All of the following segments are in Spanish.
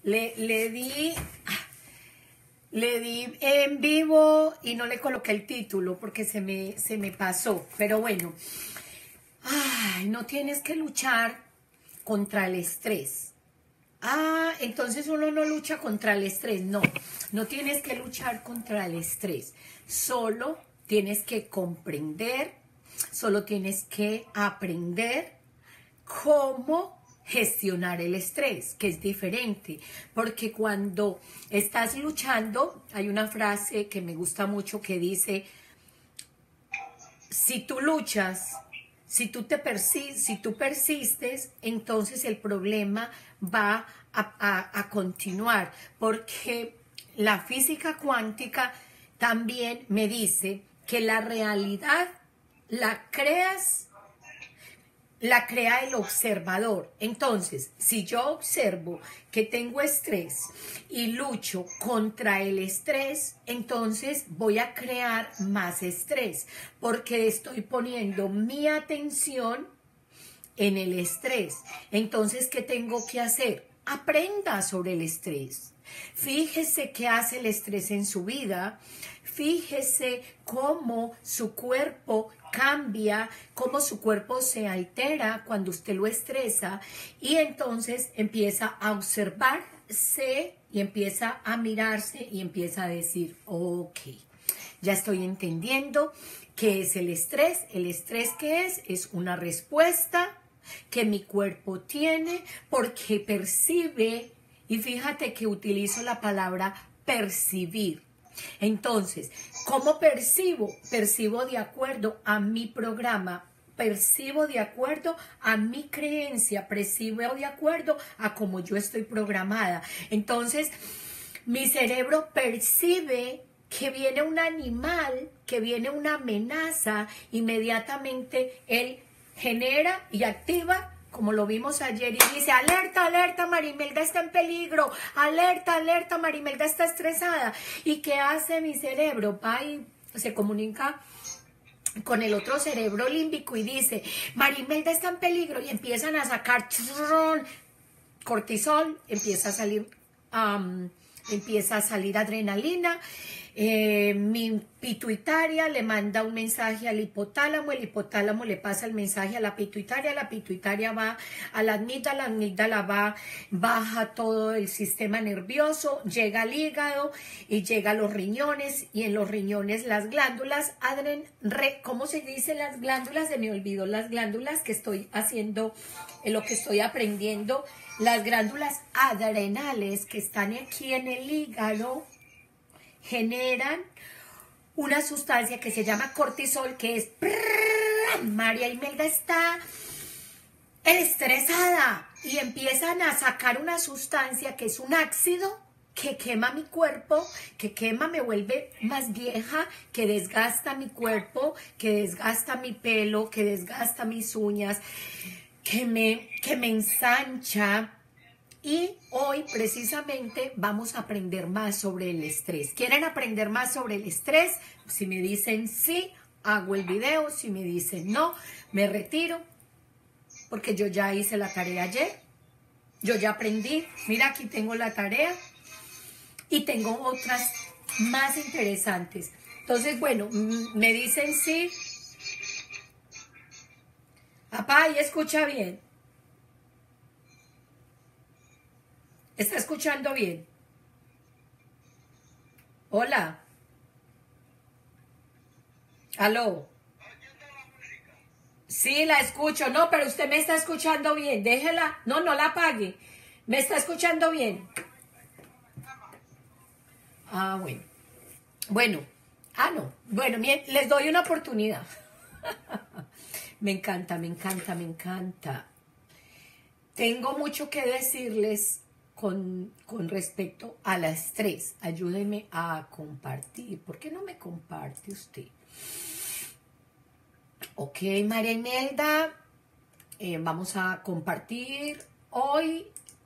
le di en vivo y no le coloqué el título porque se me pasó. Pero bueno, no tienes que luchar contra el estrés. Entonces uno no lucha contra el estrés. No, no tienes que luchar contra el estrés. Solo tienes que comprender, solo tienes que aprender cómo gestionar el estrés, que es diferente, porque cuando estás luchando, hay una frase que me gusta mucho que dice, si tú luchas, si tú persistes, entonces el problema va a continuar, porque la física cuántica también me dice que la realidad la crea el observador. Entonces, si yo observo que tengo estrés y lucho contra el estrés, entonces voy a crear más estrés, porque estoy poniendo mi atención en el estrés. Entonces, ¿qué tengo que hacer? Aprenda sobre el estrés. Fíjese qué hace el estrés en su vida. Fíjese cómo su cuerpo cambia, cómo su cuerpo se altera cuando usted lo estresa, y entonces empieza a observarse y empieza a mirarse y empieza a decir, ok, ya estoy entendiendo qué es el estrés. El estrés, ¿qué es? Es una respuesta que mi cuerpo tiene porque percibe, y fíjate que utilizo la palabra percibir. Entonces, ¿cómo percibo? Percibo de acuerdo a mi programa, percibo de acuerdo a mi creencia, percibo de acuerdo a cómo yo estoy programada. Entonces, mi cerebro percibe que viene un animal, que viene una amenaza, inmediatamente él genera y activa, como lo vimos ayer, y dice, alerta, alerta, Marimelda está en peligro, alerta, alerta, Marimelda está estresada. ¿Y qué hace mi cerebro? Va y se comunica con el otro cerebro límbico y dice, Marimelda está en peligro, y empiezan a sacar cortisol, empieza a salir adrenalina. Mi pituitaria le manda un mensaje al hipotálamo, el hipotálamo le pasa el mensaje a la pituitaria va a la amígdala baja todo el sistema nervioso, llega al hígado y llega a los riñones, y en los riñones las glándulas, ¿cómo se dice las glándulas? Se me olvidó las glándulas que estoy haciendo, lo que estoy aprendiendo, las glándulas adrenales que están aquí en el hígado, generan una sustancia que se llama cortisol, que es María Imelda está estresada, y empiezan a sacar una sustancia que es un ácido que quema mi cuerpo, me vuelve más vieja, que desgasta mi cuerpo, que desgasta mi pelo, que desgasta mis uñas, que me ensancha. Y hoy precisamente vamos a aprender más sobre el estrés. ¿Quieren aprender más sobre el estrés? Si me dicen sí, hago el video. Si me dicen no, me retiro. Porque yo ya hice la tarea ayer. Yo ya aprendí. Mira, aquí tengo la tarea. Y tengo otras más interesantes. Entonces, bueno, me dicen sí. Papá, ahí escucha bien. ¿Está escuchando bien? Hola. ¿Aló? Sí, la escucho. No, pero usted me está escuchando bien. Déjela. No, no la apague. ¿Me está escuchando bien? Bueno. Bueno. No. Bueno, bien, les doy una oportunidad. Me encanta, me encanta, me encanta. Tengo mucho que decirles con respecto al estrés. Ayúdenme a compartir. ¿Por qué no me comparte usted? Ok, María Imelda, vamos a compartir hoy.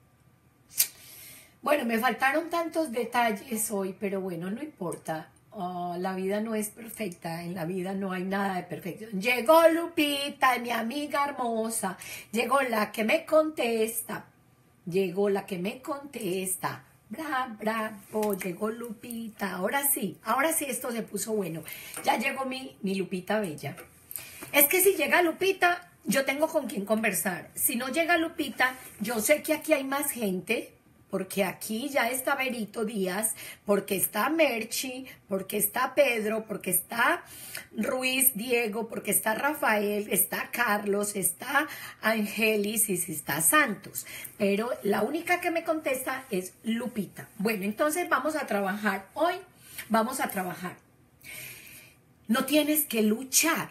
Bueno, me faltaron tantos detalles hoy, pero bueno, no importa. La vida no es perfecta, en la vida no hay nada de perfecto. Llegó Lupita, mi amiga hermosa, llegó la que me contesta. llegó la que me contesta. Bravo, llegó Lupita. Ahora sí esto se puso bueno. Ya llegó mi Lupita bella. Es que si llega Lupita, yo tengo con quién conversar. Si no llega Lupita, yo sé que aquí hay más gente, porque aquí ya está Berito Díaz, porque está Merchi, porque está Pedro, porque está Ruiz Diego, porque está Rafael, está Carlos, está Angelis y está Santos. Pero la única que me contesta es Lupita. Bueno, entonces vamos a trabajar. Hoy vamos a trabajar. No tienes que luchar.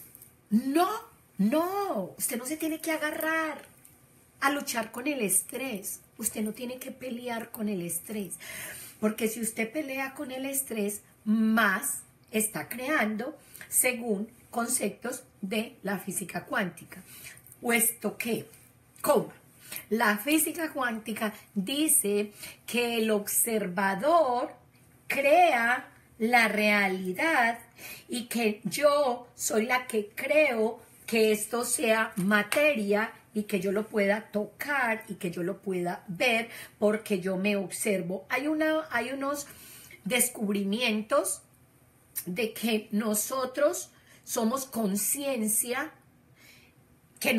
No, usted no se tiene que agarrar a luchar con el estrés. Usted no tiene que pelear con el estrés, porque si usted pelea con el estrés, más está creando según conceptos de la física cuántica. Puesto que, ¿cómo? La física cuántica dice que el observador crea la realidad y que yo soy la que creo que esto sea materia y que yo lo pueda tocar y que yo lo pueda ver porque yo me observo. Hay unos descubrimientos de que nosotros somos conciencia, que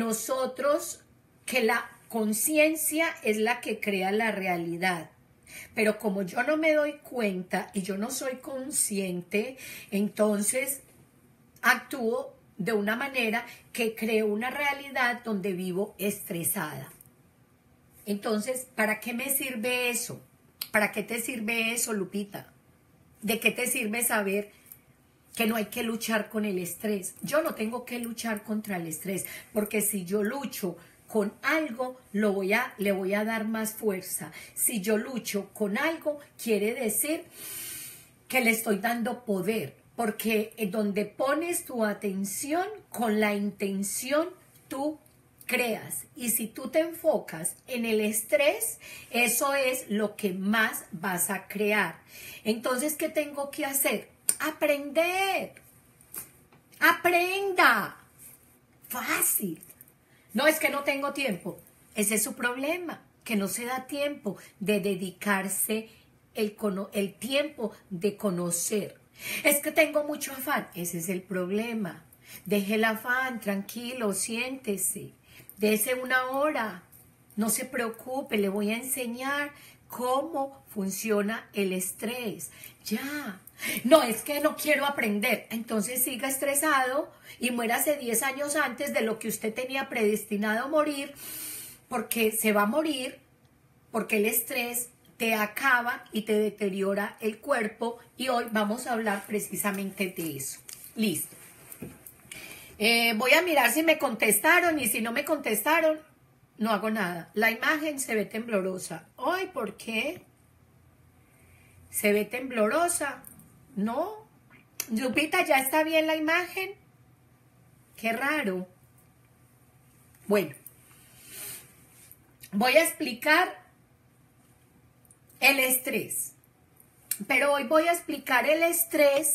la conciencia es la que crea la realidad. Pero como yo no me doy cuenta y yo no soy consciente, entonces actúo de una manera que creo una realidad donde vivo estresada. Entonces, ¿para qué me sirve eso? ¿Para qué te sirve eso, Lupita? ¿De qué te sirve saber que no hay que luchar con el estrés? Yo no tengo que luchar contra el estrés, porque si yo lucho con algo, le voy a dar más fuerza. Si yo lucho con algo, quiere decir que le estoy dando poder. Porque donde pones tu atención, con la intención, tú creas. Y si tú te enfocas en el estrés, eso es lo que más vas a crear. Entonces, ¿qué tengo que hacer? Aprender. Aprenda. Fácil. No, es que no tengo tiempo. Ese es su problema, que no se da tiempo de dedicarse el tiempo de conocer. Es que tengo mucho afán. Ese es el problema. Deje el afán, tranquilo, siéntese. Dese una hora. No se preocupe, le voy a enseñar cómo funciona el estrés. Ya. No, es que no quiero aprender. Entonces siga estresado y muérase 10 años antes de lo que usted tenía predestinado a morir, porque se va a morir, porque el estrés te acaba y te deteriora el cuerpo, y hoy vamos a hablar precisamente de eso. Listo. Voy a mirar si me contestaron, y si no me contestaron, no hago nada. La imagen se ve temblorosa. Ay, ¿por qué? ¿Se ve temblorosa? No. Lupita, ¿ya está bien la imagen? Qué raro. Bueno, voy a explicar el estrés, pero hoy voy a explicar el estrés.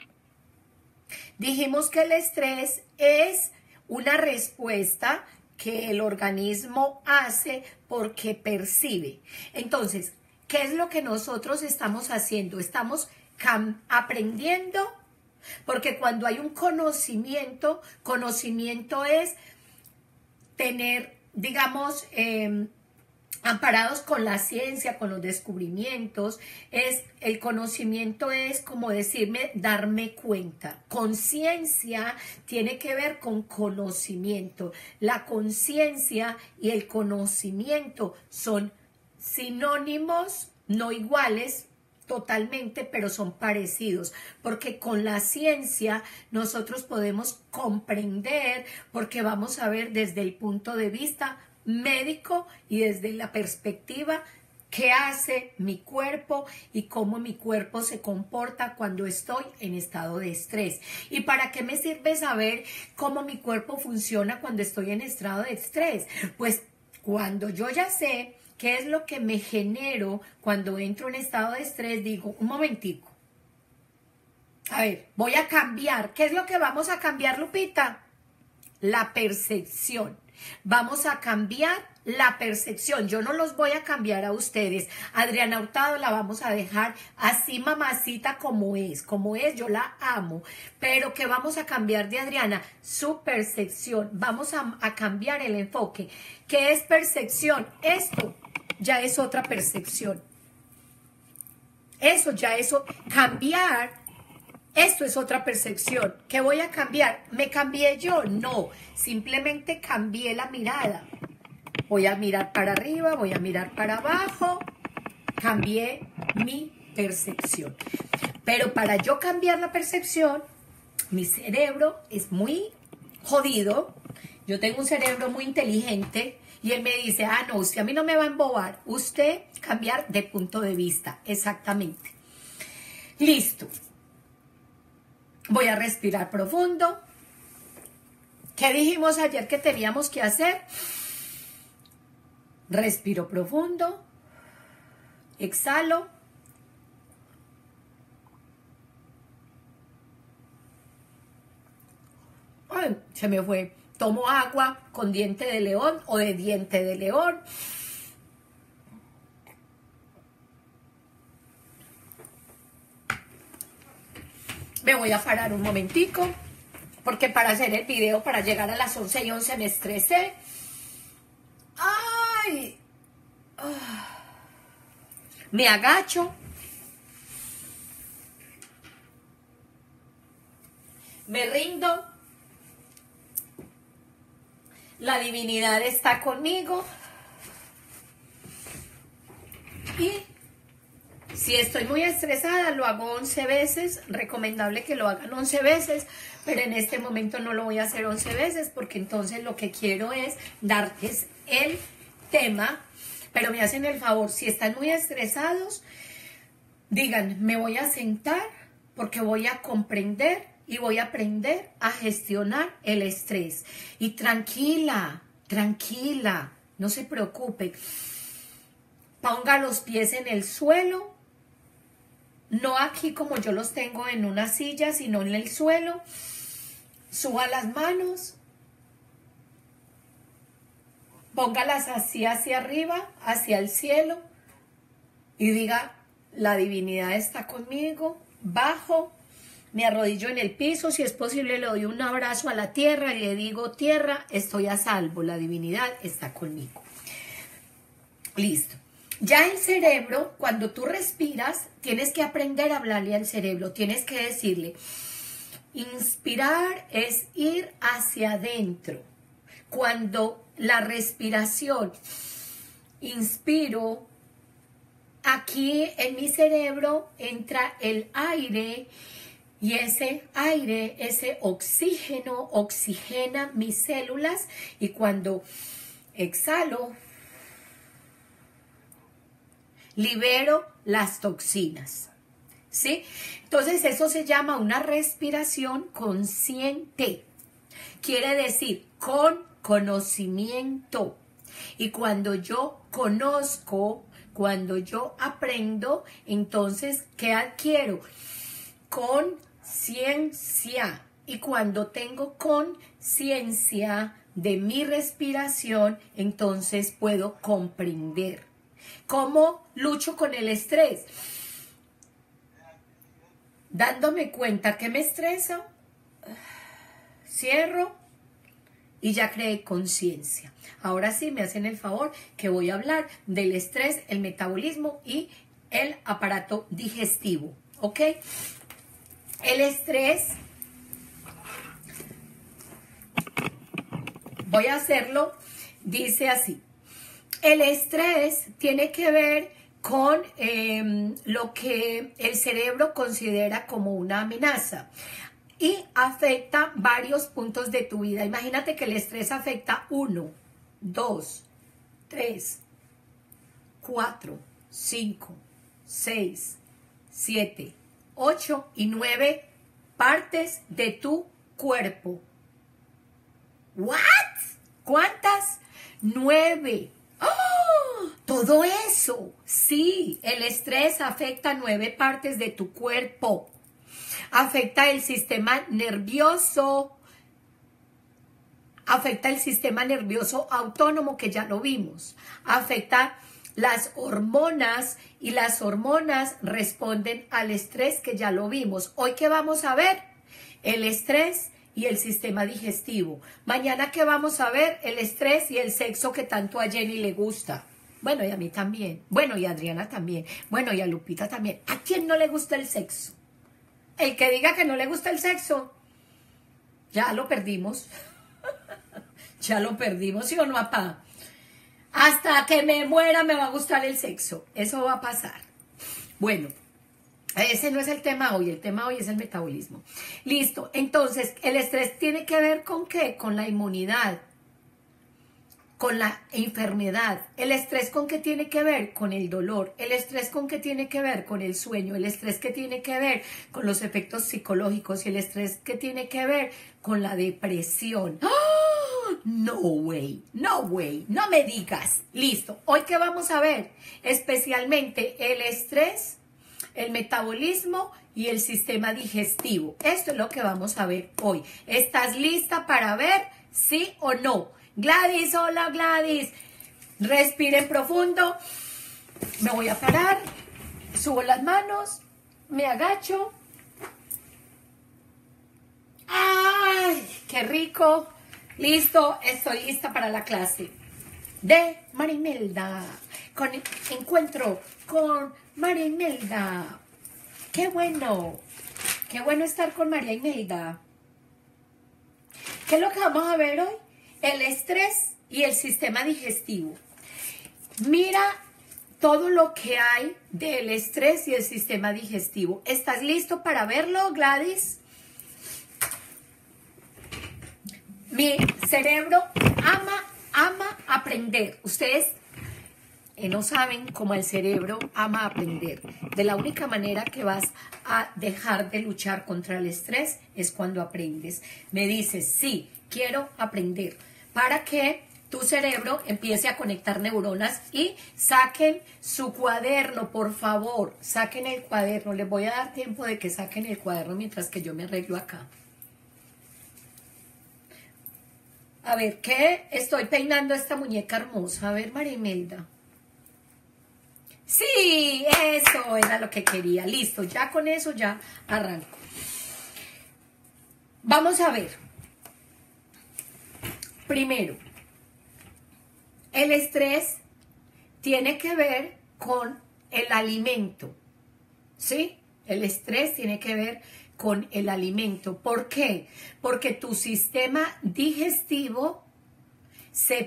Dijimos que el estrés es una respuesta que el organismo hace porque percibe. Entonces, ¿qué es lo que nosotros estamos haciendo? Estamos aprendiendo, porque cuando hay un conocimiento es tener, digamos, amparados con la ciencia, con los descubrimientos, el conocimiento es como decirme, darme cuenta. Conciencia tiene que ver con conocimiento. La conciencia y el conocimiento son sinónimos, no iguales totalmente, pero son parecidos, porque con la ciencia nosotros podemos comprender, porque vamos a ver desde el punto de vista médico y desde la perspectiva qué hace mi cuerpo y cómo mi cuerpo se comporta cuando estoy en estado de estrés. ¿Y para qué me sirve saber cómo mi cuerpo funciona cuando estoy en estado de estrés? Pues cuando yo ya sé qué es lo que me genero cuando entro en estado de estrés, digo, un momentico, a ver, voy a cambiar. ¿Qué es lo que vamos a cambiar, Lupita? La percepción. Vamos a cambiar la percepción. Yo no los voy a cambiar a ustedes. Adriana Hurtado la vamos a dejar así mamacita como es, yo la amo. Pero ¿qué vamos a cambiar de Adriana? Su percepción. Vamos a cambiar el enfoque. ¿Qué es percepción? Esto ya es otra percepción. Cambiar, esto es otra percepción. ¿Qué voy a cambiar? ¿Me cambié yo? No, simplemente cambié la mirada. Voy a mirar para arriba, voy a mirar para abajo. Cambié mi percepción. Pero para yo cambiar la percepción, mi cerebro es muy jodido. Yo tengo un cerebro muy inteligente. Y él me dice, no, usted a mí no me va a embobar. Usted cambiar de punto de vista. Exactamente. Listo. Voy a respirar profundo. ¿Qué dijimos ayer que teníamos que hacer? Respiro profundo. Exhalo. Ay, se me fue. Tomo agua con diente de león o de diente de león. Me voy a parar un momentico, porque para hacer el video, para llegar a las 11:11 me estresé. ¡Ay! Me agacho. Me rindo. La divinidad está conmigo. Y si estoy muy estresada, lo hago 11 veces. Recomendable que lo hagan 11 veces, pero en este momento no lo voy a hacer 11 veces, porque entonces lo que quiero es darles el tema. Pero me hacen el favor, si están muy estresados, digan, me voy a sentar porque voy a comprender y voy a aprender a gestionar el estrés. Y tranquila, no se preocupe. Ponga los pies en el suelo, no aquí como yo los tengo en una silla, sino en el suelo. Suba las manos, póngalas así hacia arriba, hacia el cielo, y diga, la divinidad está conmigo. Bajo, me arrodillo en el piso, si es posible le doy un abrazo a la tierra y le digo, tierra, estoy a salvo, la divinidad está conmigo. Listo. Ya el cerebro, cuando tú respiras, tienes que aprender a hablarle al cerebro, tienes que decirle, inspirar es ir hacia adentro. Cuando la respiración, inspiro, aquí en mi cerebro entra el aire y ese aire, ese oxígeno, oxigena mis células, y cuando exhalo, libero las toxinas, ¿sí? Entonces eso se llama una respiración consciente. Quiere decir con conocimiento. Y cuando yo conozco, cuando yo aprendo, entonces, ¿qué adquiero? Conciencia. Y cuando tengo conciencia de mi respiración, entonces puedo comprender. ¿Cómo lucho con el estrés? Dándome cuenta que me estresa, cierro y ya creé conciencia. Ahora sí me hacen el favor que voy a hablar del estrés, el metabolismo y el aparato digestivo, ¿ok? El estrés, voy a hacerlo, dice así. El estrés tiene que ver con lo que el cerebro considera como una amenaza y afecta varios puntos de tu vida. Imagínate que el estrés afecta 1, 2, 3, 4, 5, 6, 7, 8 y 9 partes de tu cuerpo. ¿What? ¿Cuántas? 9. ¡Oh! Todo eso. Sí, el estrés afecta 9 partes de tu cuerpo. Afecta el sistema nervioso. afecta el sistema nervioso autónomo, que ya lo vimos, afecta las hormonas, y las hormonas responden al estrés, que ya lo vimos. Hoy, ¿qué vamos a ver? El estrés y el sistema digestivo. Mañana, ¿qué vamos a ver? El estrés y el sexo, que tanto a Jenny le gusta. Bueno, y a mí también. Bueno, y a Adriana también. Bueno, y a Lupita también. ¿A quién no le gusta el sexo? El que diga que no le gusta el sexo, ya lo perdimos. Ya lo perdimos, ¿sí o no, papá? Hasta que me muera me va a gustar el sexo. Eso va a pasar. Bueno, ese no es el tema hoy. El tema hoy es el metabolismo. Listo. Entonces, ¿el estrés tiene que ver con qué? Con la inmunidad, con la enfermedad. ¿El estrés con qué tiene que ver? Con el dolor. ¿El estrés con qué tiene que ver? Con el sueño. ¿El estrés que tiene que ver? Con los efectos psicológicos. ¿Y el estrés que tiene que ver? Con la depresión. ¡Oh! No way, no way, no me digas. Listo. Hoy, ¿qué vamos a ver? Especialmente el estrés, el metabolismo y el sistema digestivo. Esto es lo que vamos a ver hoy. ¿Estás lista para ver sí o no? Gladys, hola Gladys. Respiren profundo. Me voy a parar. Subo las manos. Me agacho. ¡Ay, qué rico! Listo, estoy lista para la clase de María Imelda. Con encuentro con María Imelda. ¡Qué bueno! ¡Qué bueno estar con María Imelda! ¿Qué es lo que vamos a ver hoy? El estrés y el sistema digestivo. Mira todo lo que hay del estrés y el sistema digestivo. ¿Estás listo para verlo, Gladys? Mi cerebro ama aprender. Ustedes no saben cómo el cerebro ama aprender. De la única manera que vas a dejar de luchar contra el estrés es cuando aprendes. Me dices, sí, quiero aprender. Para que tu cerebro empiece a conectar neuronas, y saquen su cuaderno, por favor. Saquen el cuaderno. Les voy a dar tiempo de que saquen el cuaderno mientras que yo me arreglo acá. A ver, ¿qué? Estoy peinando esta muñeca hermosa. A ver, María Imelda. Sí, eso era lo que quería. Listo, ya con eso ya arranco. Vamos a ver. Primero, el estrés tiene que ver con el alimento. ¿Sí? El estrés tiene que ver con el alimento. ¿Por qué? Porque tu sistema digestivo se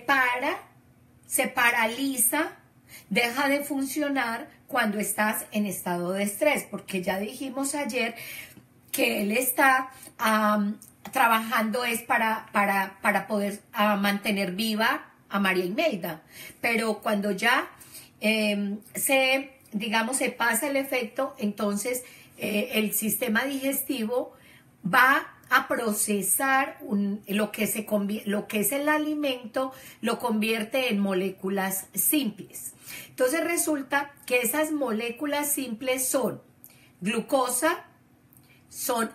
paraliza, deja de funcionar cuando estás en estado de estrés, porque ya dijimos ayer que él está trabajando es para poder mantener viva a María Imelda, pero cuando ya se pasa el efecto, entonces el sistema digestivo va a procesar lo que es el alimento, lo convierte en moléculas simples. Entonces resulta que esas moléculas simples son glucosa, son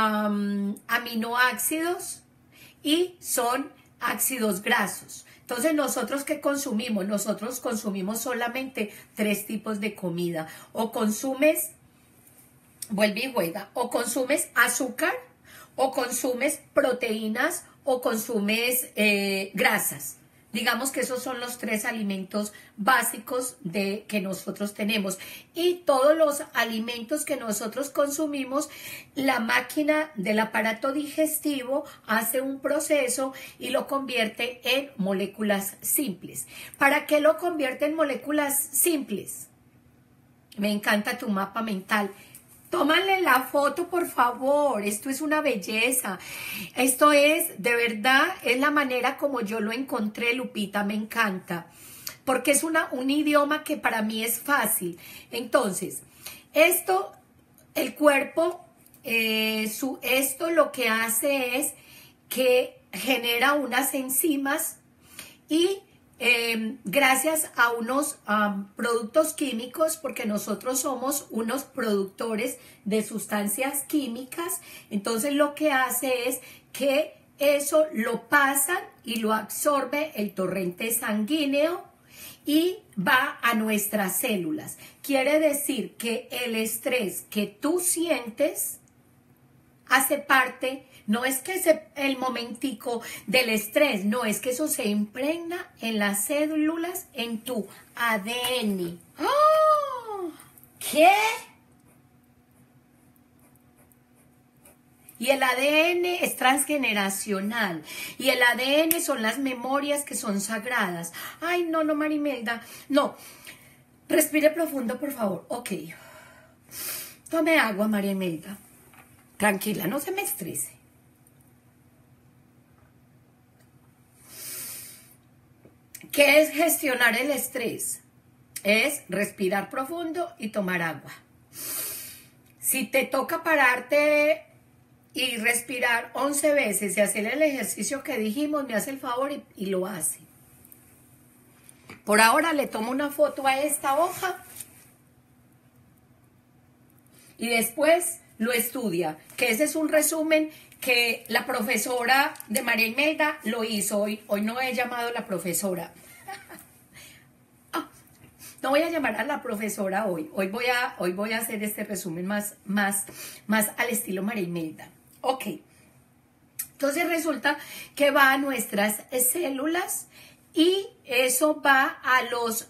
aminoácidos y son ácidos grasos. Entonces, ¿nosotros qué consumimos? Nosotros consumimos solamente 3 tipos de comida. O consumes, vuelve y juega, o consumes azúcar, o consumes proteínas, o consumes grasas. Digamos que esos son los 3 alimentos básicos que nosotros tenemos. Y todos los alimentos que nosotros consumimos, la máquina del aparato digestivo hace un proceso y lo convierte en moléculas simples. ¿Para qué lo convierte en moléculas simples? Me encanta tu mapa mental. Tómale la foto, por favor. Esto es una belleza. Esto es, de verdad, es la manera como yo lo encontré, Lupita. Me encanta. Porque es un idioma que para mí es fácil. Entonces, esto, el cuerpo, esto lo que hace es que genera unas enzimas y gracias a unos productos químicos, porque nosotros somos unos productores de sustancias químicas, entonces lo que hace es que eso lo pasan y lo absorbe el torrente sanguíneo y va a nuestras células. Quiere decir que el estrés que tú sientes hace parte, no es que el momentico del estrés, no, es que eso se impregna en las células, en tu ADN. ¡Oh! ¿Qué? Y el ADN es transgeneracional. Y el ADN son las memorias que son sagradas. Ay, no, no, Marimelda. No. Respire profundo, por favor. Ok. Tome agua, Marimelda. Tranquila, no se me estrese. ¿Qué es gestionar el estrés? Es respirar profundo y tomar agua. Si te toca pararte y respirar 11 veces y hacer el ejercicio que dijimos, me hace el favor y lo hace. Por ahora le tomo una foto a esta hoja y después lo estudia, que ese es un resumen que la profesora de María Imelda lo hizo hoy. Hoy no he llamado a la profesora. No voy a llamar a la profesora hoy. Hoy voy a hacer este resumen más al estilo María Imelda. Ok. Entonces resulta que va a nuestras células y eso va a los,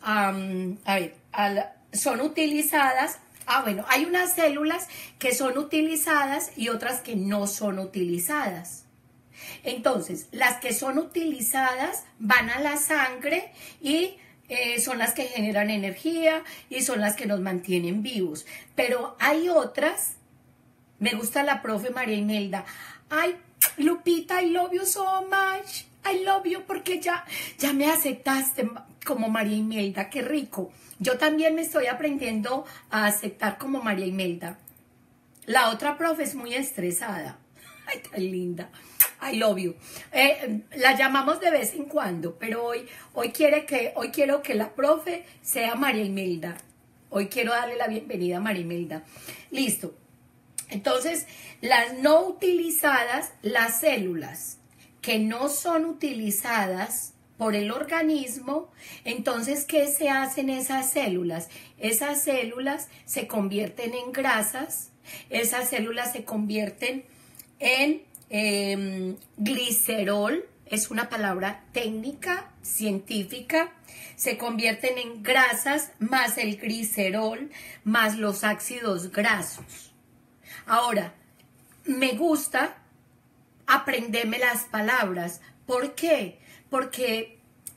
son utilizadas. Bueno, hay unas células que son utilizadas y otras que no son utilizadas. Entonces, las que son utilizadas van a la sangre y son las que generan energía y son las que nos mantienen vivos. Pero hay otras, me gusta la profe María Imelda. Ay, Lupita, I love you so much. I love you porque ya me aceptaste como María Imelda, qué rico. Yo también me estoy aprendiendo a aceptar como María Imelda. La otra profe es muy estresada. Ay, tan linda. I love you. La llamamos de vez en cuando, pero hoy quiero que la profe sea María Imelda. Hoy quiero darle la bienvenida a María Imelda. Listo. Entonces, las no utilizadas, las células que no son utilizadas por el organismo, entonces, ¿qué se hacen esas células? Esas células se convierten en grasas, esas células se convierten en glicerol, es una palabra técnica, científica, se convierten en grasas más el glicerol, más los ácidos grasos. Ahora, me gusta aprenderme las palabras. ¿Por qué? Porque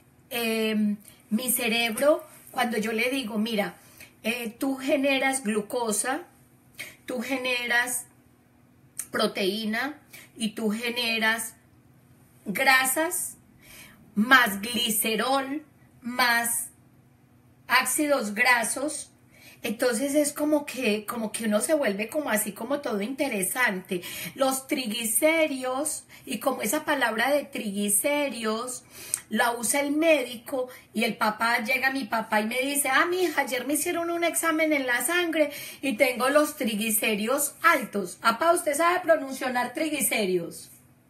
mi cerebro, cuando yo le digo, mira, tú generas glucosa, tú generas proteína y tú generas grasas, más glicerol, más ácidos grasos. Entonces es como que uno se vuelve como así, como todo interesante. Los triglicéridos, y como esa palabra de triglicéridos la usa el médico, y el papá, llega mi papá y me dice, mija, ayer me hicieron un examen en la sangre y tengo los triglicéridos altos. Papá, ¿usted sabe pronunciar triglicéridos?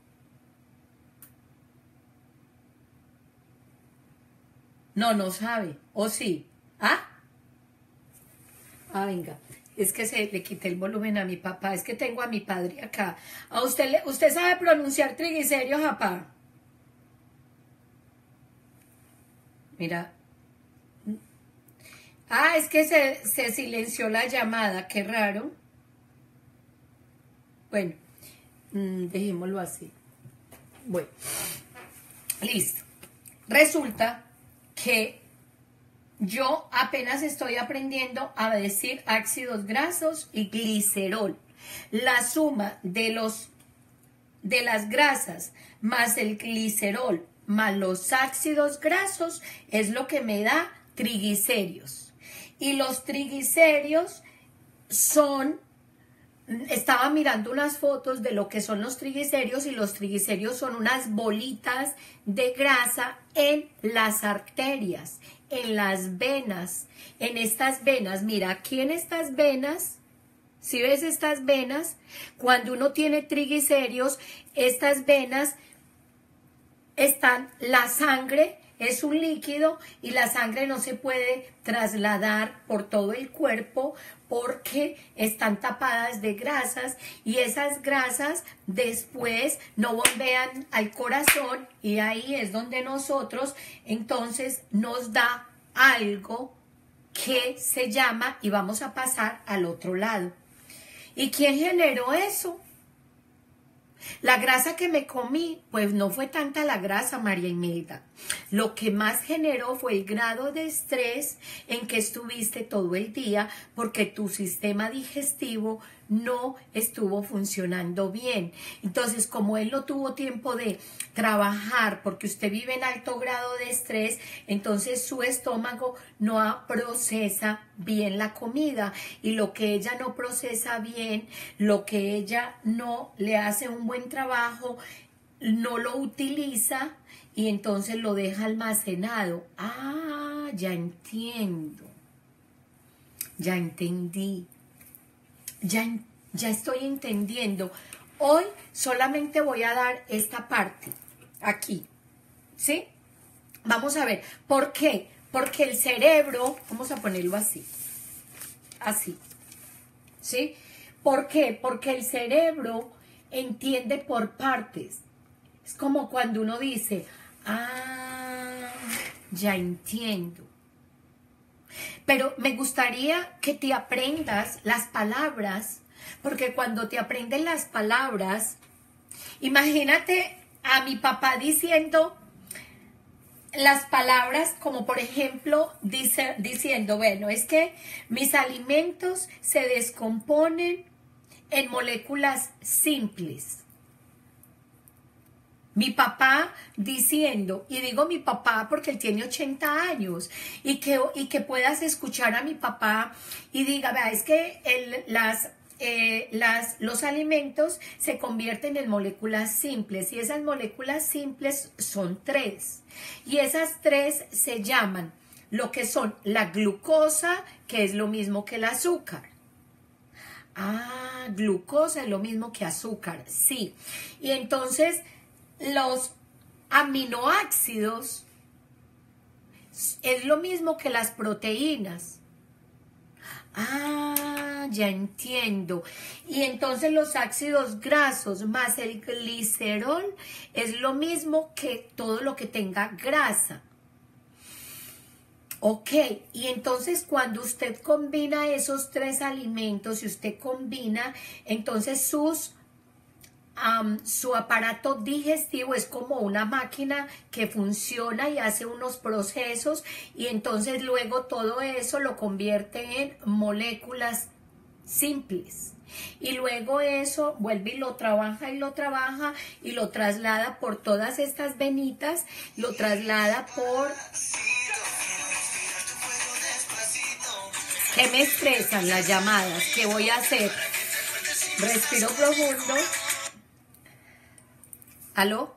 No sabe. ¿O sí? Venga, es que le quité el volumen a mi papá, es que tengo a mi padre acá. ¿Usted sabe pronunciar triglicéridos, papá? Mira. Es que se silenció la llamada, qué raro. Bueno, dejémoslo así. Bueno, listo. Resulta que yo apenas estoy aprendiendo a decir ácidos grasos y glicerol. La suma de las grasas más el glicerol más los ácidos grasos es lo que me da triglicéridos. Y los triglicéridos estaba mirando unas fotos de lo que son los triglicéridos, y los triglicéridos son unas bolitas de grasa en las arterias, en las venas, en estas venas. Mira, aquí en estas venas, si ves estas venas, cuando uno tiene triglicéridos, estas venas están la sangre, es un líquido y la sangre no se puede trasladar por todo el cuerpo porque están tapadas de grasas y esas grasas después no bombean al corazón y ahí es donde nosotros entonces nos da algo que se llama, y vamos a pasar al otro lado. ¿Y quién generó eso? La grasa que me comí, pues no fue tanta la grasa, María Imelda. Lo que más generó fue el grado de estrés en que estuviste todo el día porque tu sistema digestivo no estuvo funcionando bien. Entonces, como él no tuvo tiempo de trabajar porque usted vive en alto grado de estrés, entonces su estómago no procesa bien la comida y lo que ella no procesa bien, lo que ella no le hace un buen trabajo, no lo utiliza y entonces lo deja almacenado. Ah, ya entiendo. Ya entendí. Ya estoy entendiendo. Hoy solamente voy a dar esta parte, aquí, ¿sí? Vamos a ver, ¿por qué? Porque el cerebro, vamos a ponerlo así, ¿sí? ¿Por qué? Porque el cerebro entiende por partes. Es como cuando uno dice, ah, ya entiendo. Pero me gustaría que te aprendas las palabras, porque cuando te aprenden las palabras, imagínate a mi papá diciendo las palabras como por ejemplo diciendo, bueno, es que mis alimentos se descomponen en moléculas simples. Mi papá diciendo, y digo mi papá porque él tiene 80 años, y que puedas escuchar a mi papá y diga, vea, es que los alimentos se convierten en moléculas simples, y esas moléculas simples son 3, y esas 3 se llaman lo que son la glucosa, que es lo mismo que el azúcar. Ah, glucosa es lo mismo que azúcar, sí. Y entonces los aminoácidos es lo mismo que las proteínas. Ah, ya entiendo. Y entonces los ácidos grasos más el glicerol es lo mismo que todo lo que tenga grasa. Ok, y entonces cuando usted combina esos 3 alimentos, y usted combina, entonces su aparato digestivo es como una máquina que funciona y hace unos procesos y entonces luego todo eso lo convierte en moléculas simples. Y luego eso vuelve y lo trabaja y lo traslada por todas estas venitas, lo traslada por... ¿Qué me estresan las llamadas? ¿Qué voy a hacer? Respiro profundo. ¿Aló?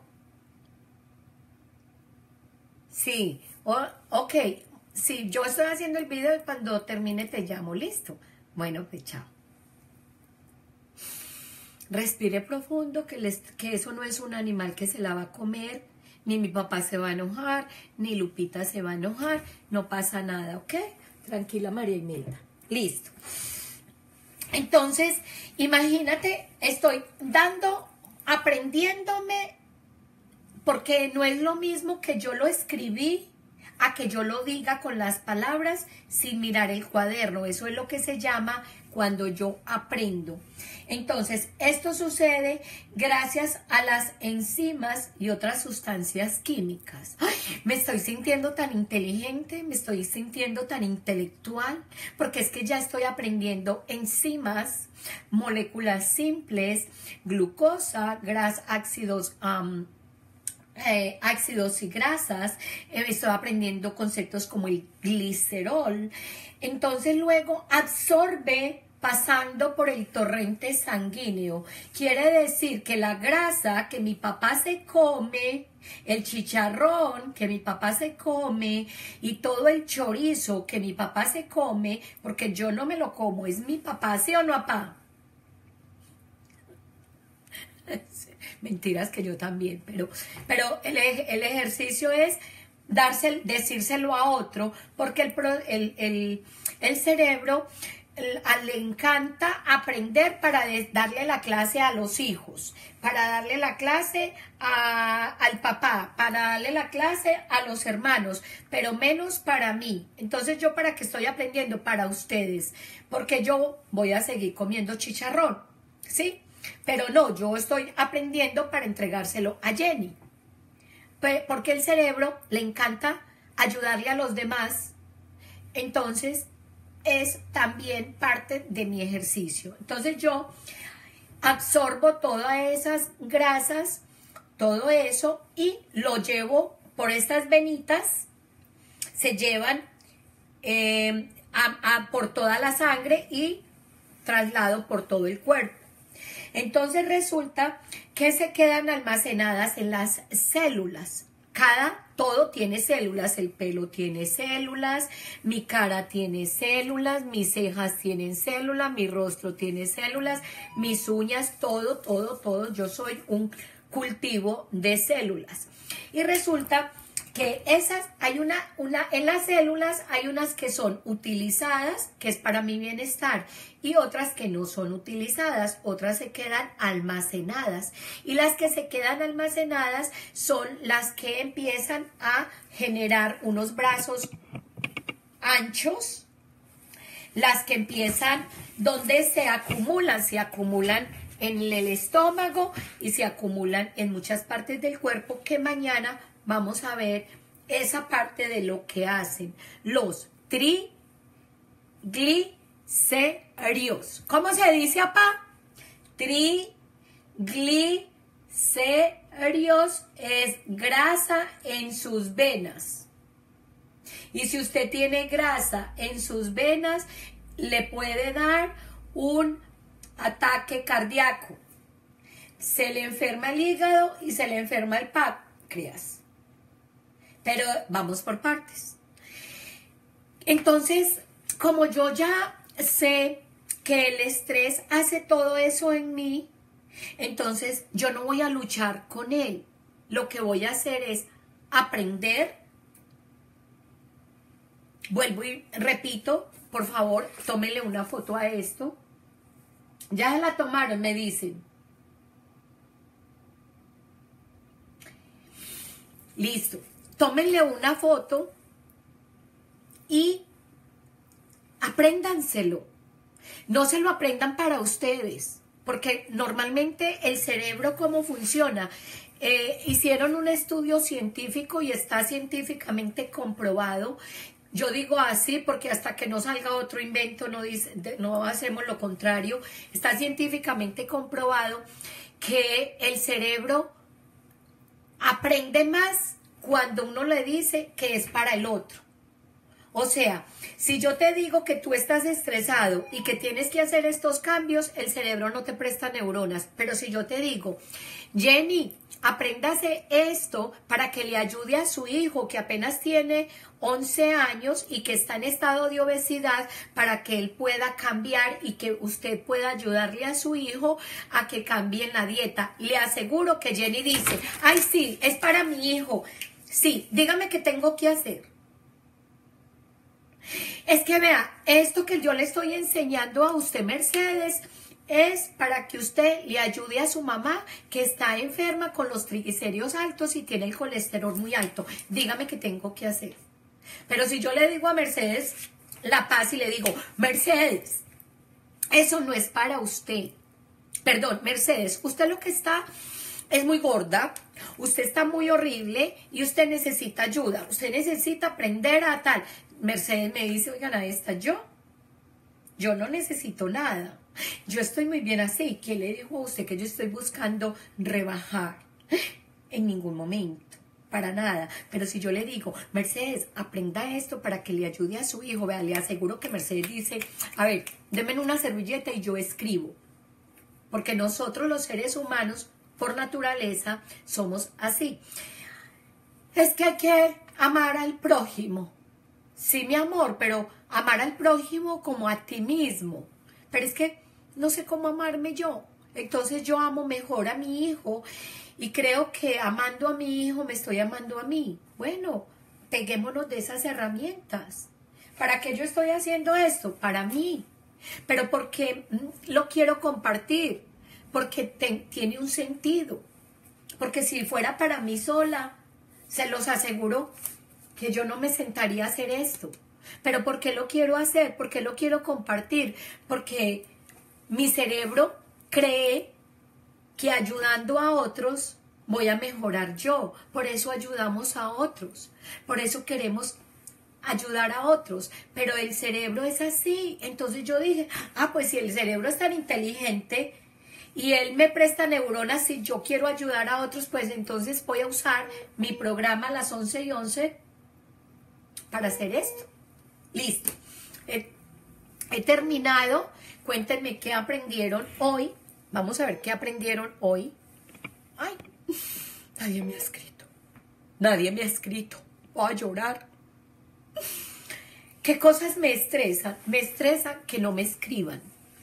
Sí, ok. Sí, yo estoy haciendo el video y cuando termine te llamo. ¿Listo? Bueno, pues chao. Respire profundo, que eso no es un animal que se la va a comer, ni mi papá se va a enojar, ni Lupita se va a enojar, no pasa nada, ¿ok? Tranquila, María Imelda. Listo. Entonces, imagínate, estoy aprendiéndome, porque no es lo mismo que yo lo escribí a que yo lo diga con las palabras sin mirar el cuaderno. Eso es lo que se llama cuando yo aprendo. Entonces, esto sucede gracias a las enzimas y otras sustancias químicas. ¡Ay! Me estoy sintiendo tan inteligente, me estoy sintiendo tan intelectual, porque es que ya estoy aprendiendo enzimas, moléculas simples, glucosa, ácidos y grasas, estoy aprendiendo conceptos como el glicerol. Entonces luego absorbe pasando por el torrente sanguíneo. Quiere decir que la grasa que mi papá se come, el chicharrón que mi papá se come y todo el chorizo que mi papá se come, porque yo no me lo como, es mi papá, ¿sí o no, papá? Mentiras que yo también, pero el ejercicio es decírselo a otro, porque el cerebro le encanta aprender para darle la clase a los hijos, para darle la clase al papá, para darle la clase a los hermanos, pero menos para mí. Entonces, ¿yo para qué estoy aprendiendo? Para ustedes, porque yo voy a seguir comiendo chicharrón, ¿sí? Pero no, yo estoy aprendiendo para entregárselo a Jenny, porque el cerebro le encanta ayudarle a los demás. Entonces, es también parte de mi ejercicio. Entonces yo absorbo todas esas grasas, todo eso, y lo llevo por estas venitas, se llevan por toda la sangre y traslado por todo el cuerpo. Entonces resulta que se quedan almacenadas en las células. Todo tiene células, el pelo tiene células, mi cara tiene células, mis cejas tienen células, mi rostro tiene células, mis uñas, todo. Yo soy un cultivo de células. Y resulta que en las células hay unas que son utilizadas, que es para mi bienestar, y otras que no son utilizadas, otras se quedan almacenadas. Y las que se quedan almacenadas son las que empiezan a generar unos brazos anchos, las que empiezan, donde se acumulan en el estómago y se acumulan en muchas partes del cuerpo, que mañana vamos a ver esa parte de lo que hacen los triglicéridos. ¿Cómo se dice, apá? Triglicéridos es grasa en sus venas. Y si usted tiene grasa en sus venas, le puede dar un ataque cardíaco. Se le enferma el hígado y se le enferma el páncreas. Pero vamos por partes. Entonces, como yo ya sé que el estrés hace todo eso en mí, entonces yo no voy a luchar con él. Lo que voy a hacer es aprender. Vuelvo y repito, por favor, tómenle una foto a esto. Ya se la tomaron, me dicen. Listo. Tómenle una foto y apréndanselo. No se lo aprendan para ustedes, porque normalmente el cerebro, ¿cómo funciona? Hicieron un estudio científico y está científicamente comprobado. Yo digo así porque hasta que no salga otro invento no hacemos lo contrario. Está científicamente comprobado que el cerebro aprende más cuando uno le dice que es para el otro. O sea, si yo te digo que tú estás estresado y que tienes que hacer estos cambios, el cerebro no te presta neuronas. Pero si yo te digo, Jenny, apréndase esto para que le ayude a su hijo que apenas tiene 11 años y que está en estado de obesidad, para que él pueda cambiar y que usted pueda ayudarle a su hijo a que cambie en la dieta. Le aseguro que Jenny dice, ay sí, es para mi hijo. Sí, dígame qué tengo que hacer. Es que vea, esto que yo le estoy enseñando a usted, Mercedes, es para que usted le ayude a su mamá que está enferma con los triglicéridos altos y tiene el colesterol muy alto. Dígame qué tengo que hacer. Pero si yo le digo a Mercedes La Paz y le digo, Mercedes, eso no es para usted. Perdón, Mercedes, usted lo que está es muy gorda, usted está muy horrible y usted necesita ayuda, usted necesita aprender a tal. Mercedes me dice, oigan, a esta, yo no necesito nada, yo estoy muy bien así. ¿Quién le dijo a usted que yo estoy buscando rebajar? En ningún momento, para nada. Pero si yo le digo, Mercedes, aprenda esto para que le ayude a su hijo, vea, le aseguro que Mercedes dice, a ver, denme una servilleta y yo escribo. Porque nosotros los seres humanos, por naturaleza, somos así. Es que hay que amar al prójimo. Sí, mi amor, pero amar al prójimo como a ti mismo. Pero es que no sé cómo amarme yo. Entonces yo amo mejor a mi hijo y creo que amando a mi hijo me estoy amando a mí. Bueno, peguémonos de esas herramientas. ¿Para qué yo estoy haciendo esto? Para mí. Pero porque lo quiero compartir, porque tiene un sentido. Porque si fuera para mí sola, se los aseguro que yo no me sentaría a hacer esto. Pero ¿por qué lo quiero hacer? ¿Por qué lo quiero compartir? Porque mi cerebro cree que ayudando a otros voy a mejorar yo. Por eso ayudamos a otros. Por eso queremos ayudar a otros. Pero el cerebro es así. Entonces yo dije, pues si el cerebro es tan inteligente y él me presta neuronas, si yo quiero ayudar a otros, pues entonces voy a usar mi programa a las 11:11 para hacer esto. Listo. He terminado. Cuéntenme qué aprendieron hoy. Vamos a ver qué aprendieron hoy. Ay, nadie me ha escrito. Nadie me ha escrito. Voy a llorar. ¿Qué cosas me estresan? Me estresan que no me escriban.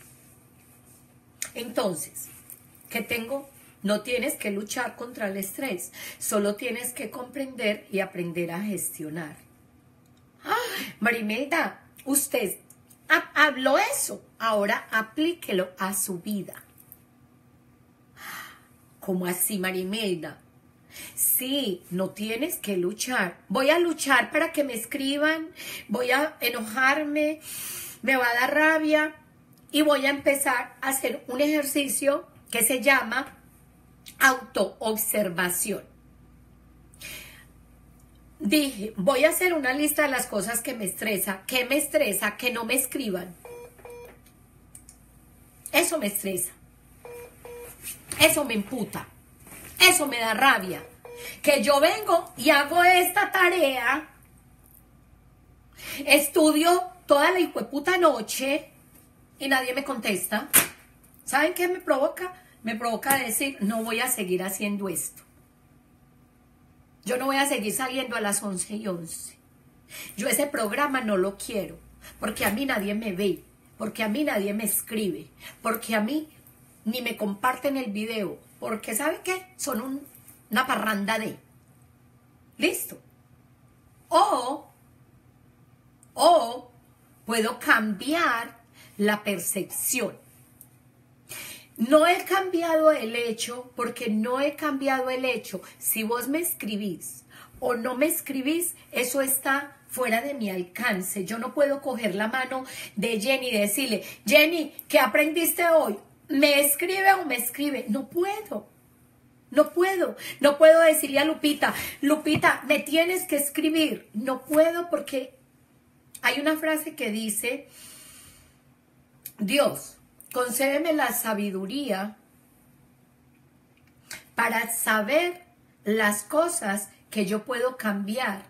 Entonces, ¿qué tengo? No tienes que luchar contra el estrés. Solo tienes que comprender y aprender a gestionar. Marimelda, usted habló eso. Ahora aplíquelo a su vida. ¿Cómo así, Marimelda? Sí, no tienes que luchar. Voy a luchar para que me escriban, voy a enojarme, me va a dar rabia y voy a empezar a hacer un ejercicio que se llama autoobservación. Dije, voy a hacer una lista de las cosas que me estresa, que no me escriban. Eso me estresa. Eso me emputa. Eso me da rabia. Que yo vengo y hago esta tarea, estudio toda la hijueputa noche y nadie me contesta. ¿Saben qué me provoca? Me provoca decir, no voy a seguir haciendo esto. Yo no voy a seguir saliendo a las 11:11. Yo ese programa no lo quiero, porque a mí nadie me ve, porque a mí nadie me escribe, porque a mí ni me comparten el video, porque ¿sabe qué? Son una parranda de... ¿Listo? O puedo cambiar la percepción. No he cambiado el hecho, porque no he cambiado el hecho. Si vos me escribís o no me escribís, eso está fuera de mi alcance. Yo no puedo coger la mano de Jenny y decirle, Jenny, ¿qué aprendiste hoy? ¿Me escribe o me escribe? No puedo. No puedo. No puedo decirle a Lupita, Lupita, me tienes que escribir. No puedo porque hay una frase que dice, Dios, concédeme la sabiduría para saber las cosas que yo puedo cambiar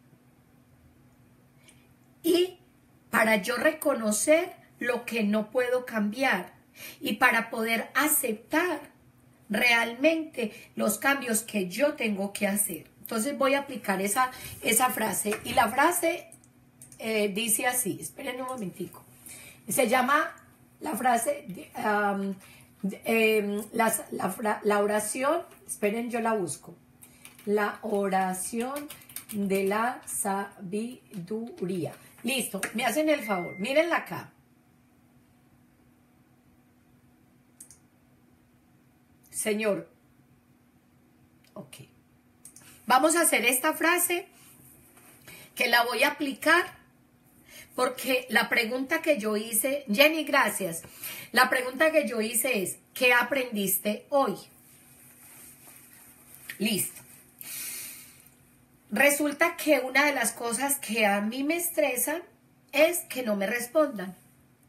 y para yo reconocer lo que no puedo cambiar y para poder aceptar realmente los cambios que yo tengo que hacer. Entonces voy a aplicar esa frase y la frase dice así, esperen un momentico, se llama la frase, la oración, esperen, yo la busco. La oración de la sabiduría. Listo, me hacen el favor, mírenla acá. Señor, ok. Vamos a hacer esta frase que la voy a aplicar. Porque la pregunta que yo hice, Jenny, gracias. La pregunta que yo hice es, ¿qué aprendiste hoy? Listo. Resulta que una de las cosas que a mí me estresan es que no me respondan.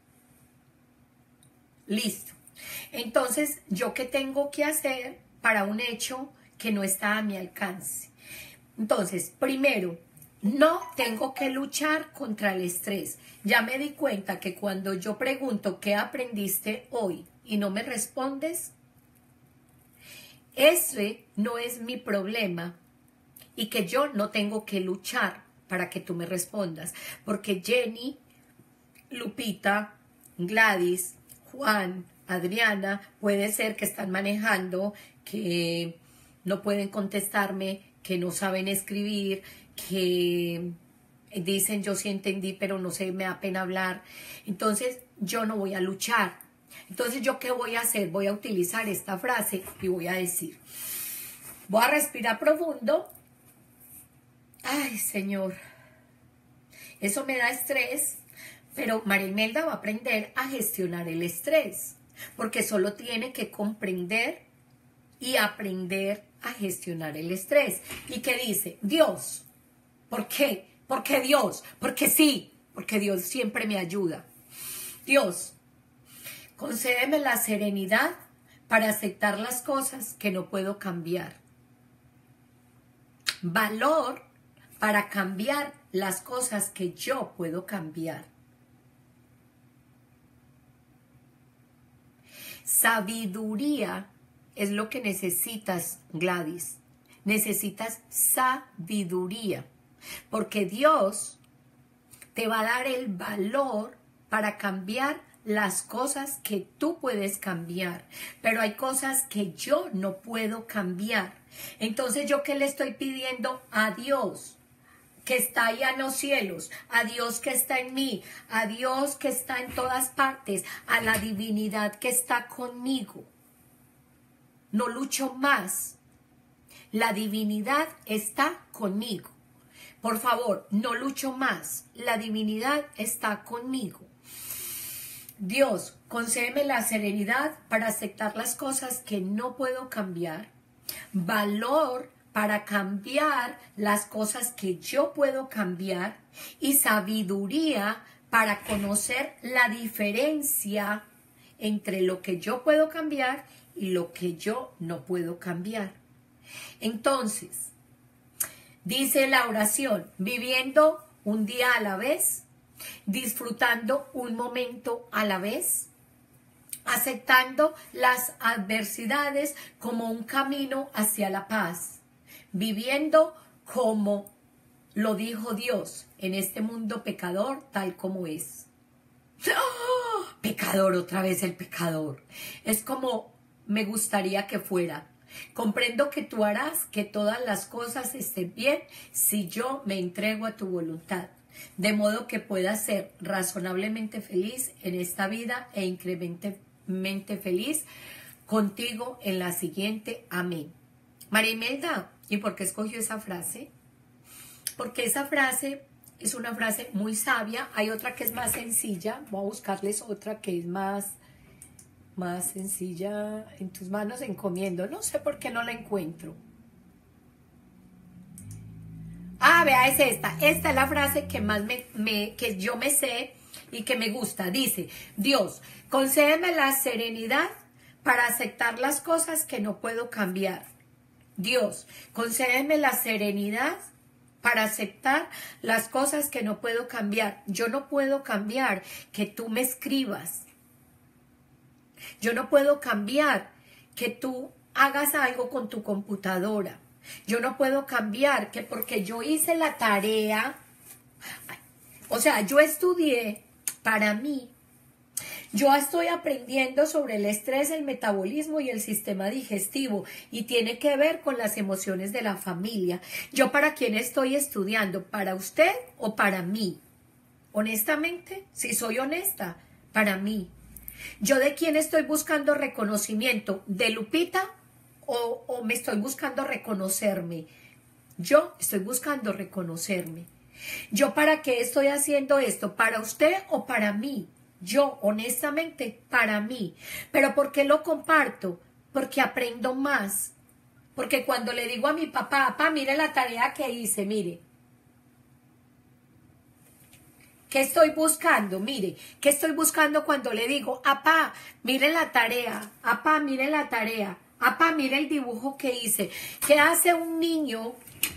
Listo. Entonces, ¿yo qué tengo que hacer para un hecho que no está a mi alcance? Entonces, primero, no tengo que luchar contra el estrés. Ya me di cuenta que cuando yo pregunto ¿qué aprendiste hoy? Y no me respondes, ese no es mi problema y que yo no tengo que luchar para que tú me respondas. Porque Jenny, Lupita, Gladys, Juan, Adriana, puede ser que están manejando, que no pueden contestarme, que no saben escribir, que dicen yo sí entendí, pero no sé, me da pena hablar. Entonces yo no voy a luchar. Entonces yo ¿qué voy a hacer? Voy a utilizar esta frase y voy a decir, voy a respirar profundo. Ay, Señor, eso me da estrés, pero María Imelda va a aprender a gestionar el estrés, porque solo tiene que comprender y aprender a gestionar el estrés. ¿Y qué dice? Dios. ¿Por qué? Porque Dios, porque sí, porque Dios siempre me ayuda. Dios, concédeme la serenidad para aceptar las cosas que no puedo cambiar. Valor para cambiar las cosas que yo puedo cambiar. Sabiduría es lo que necesitas, Gladys. Necesitas sabiduría. Porque Dios te va a dar el valor para cambiar las cosas que tú puedes cambiar. Pero hay cosas que yo no puedo cambiar. Entonces, ¿yo qué le estoy pidiendo a Dios? Que está allá en los cielos, a Dios que está en mí, a Dios que está en todas partes, a la divinidad que está conmigo. No lucho más. La divinidad está conmigo. Por favor, no lucho más. La divinidad está conmigo. Dios, concédeme la serenidad para aceptar las cosas que no puedo cambiar. Valor para cambiar las cosas que yo puedo cambiar. Y sabiduría para conocer la diferencia entre lo que yo puedo cambiar y lo que yo no puedo cambiar. Entonces, dice la oración, viviendo un día a la vez, disfrutando un momento a la vez, aceptando las adversidades como un camino hacia la paz, viviendo como lo dijo Dios en este mundo pecador tal como es. ¡Oh! Pecador, otra vez el pecador. Es como me gustaría que fuera. Comprendo que tú harás que todas las cosas estén bien si yo me entrego a tu voluntad, de modo que pueda ser razonablemente feliz en esta vida e increíblemente feliz contigo en la siguiente. Amén. María Imelda, ¿y por qué escogió esa frase? Porque esa frase es una frase muy sabia. Hay otra que es más sencilla. Voy a buscarles otra que es más sencilla. En tus manos encomiendo. No sé por qué no la encuentro. Ah, vea, es esta. Esta es la frase que más que yo me sé y que me gusta. Dice, Dios, concédeme la serenidad para aceptar las cosas que no puedo cambiar. Dios, concédeme la serenidad para aceptar las cosas que no puedo cambiar. Yo no puedo cambiar que tú me escribas. Yo no puedo cambiar que tú hagas algo con tu computadora. Yo no puedo cambiar que porque yo hice la tarea, o sea, yo estudié para mí. Yo estoy aprendiendo sobre el estrés, el metabolismo y el sistema digestivo y tiene que ver con las emociones de la familia. ¿Yo para quién estoy estudiando? ¿Para usted o para mí? Honestamente, si soy honesta, para mí. ¿Yo de quién estoy buscando reconocimiento? ¿De Lupita o me estoy buscando reconocerme? Yo estoy buscando reconocerme. ¿Yo para qué estoy haciendo esto? ¿Para usted o para mí? Yo, honestamente, para mí. ¿Pero por qué lo comparto? Porque aprendo más. Porque cuando le digo a mi papá, papá, mire la tarea que hice, mire. ¿Qué estoy buscando? Mire, ¿qué estoy buscando cuando le digo, papá, mire la tarea, papá, mire la tarea, papá, mire el dibujo que hice? ¿Qué hace un niño?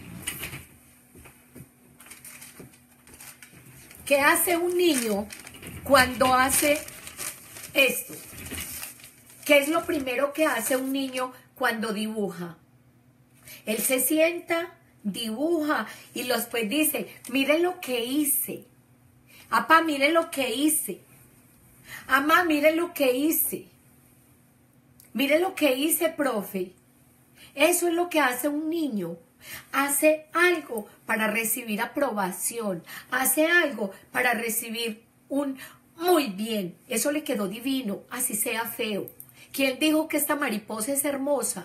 ¿Qué hace un niño cuando hace esto? ¿Qué es lo primero que hace un niño cuando dibuja? Él se sienta, dibuja y después dice, mire lo que hice. Apá, mire lo que hice. Amá, mire lo que hice. Mire lo que hice, profe. Eso es lo que hace un niño. Hace algo para recibir aprobación. Hace algo para recibir un muy bien. Eso le quedó divino, así sea feo. ¿Quién dijo que esta mariposa es hermosa?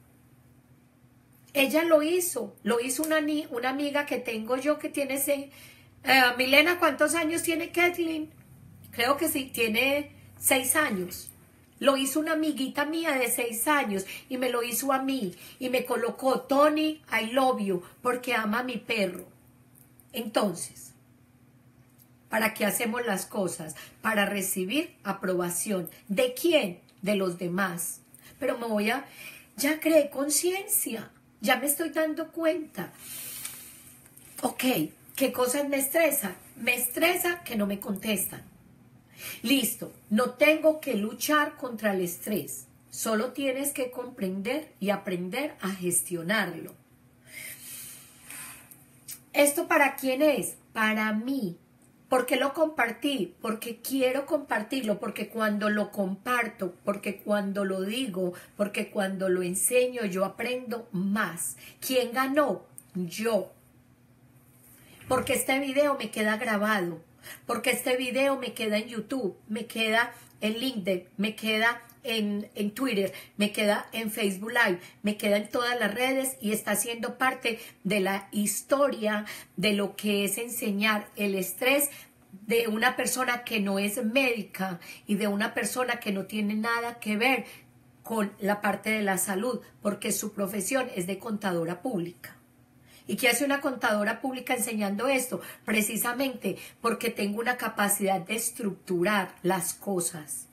Ella lo hizo una amiga que tengo yo que tiene Milena, ¿cuántos años tiene Kathleen? Creo que sí, tiene 6 años. Lo hizo una amiguita mía de 6 años y me lo hizo a mí y me colocó Tony, I love you, porque ama a mi perro. Entonces, ¿para qué hacemos las cosas? Para recibir aprobación. ¿De quién? De los demás. Pero ya creé conciencia, ya me estoy dando cuenta. Ok, ¿qué cosas me estresan? Me estresa que no me contestan. Listo, no tengo que luchar contra el estrés, solo tienes que comprender y aprender a gestionarlo. ¿Esto para quién es? Para mí. ¿Por qué lo compartí? Porque quiero compartirlo, porque cuando lo comparto, porque cuando lo digo, porque cuando lo enseño, yo aprendo más. ¿Quién ganó? Yo. Porque este video me queda grabado. Porque este video me queda en YouTube, me queda en LinkedIn, me queda en Twitter, me queda en Facebook Live, me queda en todas las redes y está siendo parte de la historia de lo que es enseñar el estrés de una persona que no es médica y de una persona que no tiene nada que ver con la parte de la salud, porque su profesión es de contadora pública. ¿Y qué hace una contadora pública enseñando esto? Precisamente porque tengo una capacidad de estructurar las cosas.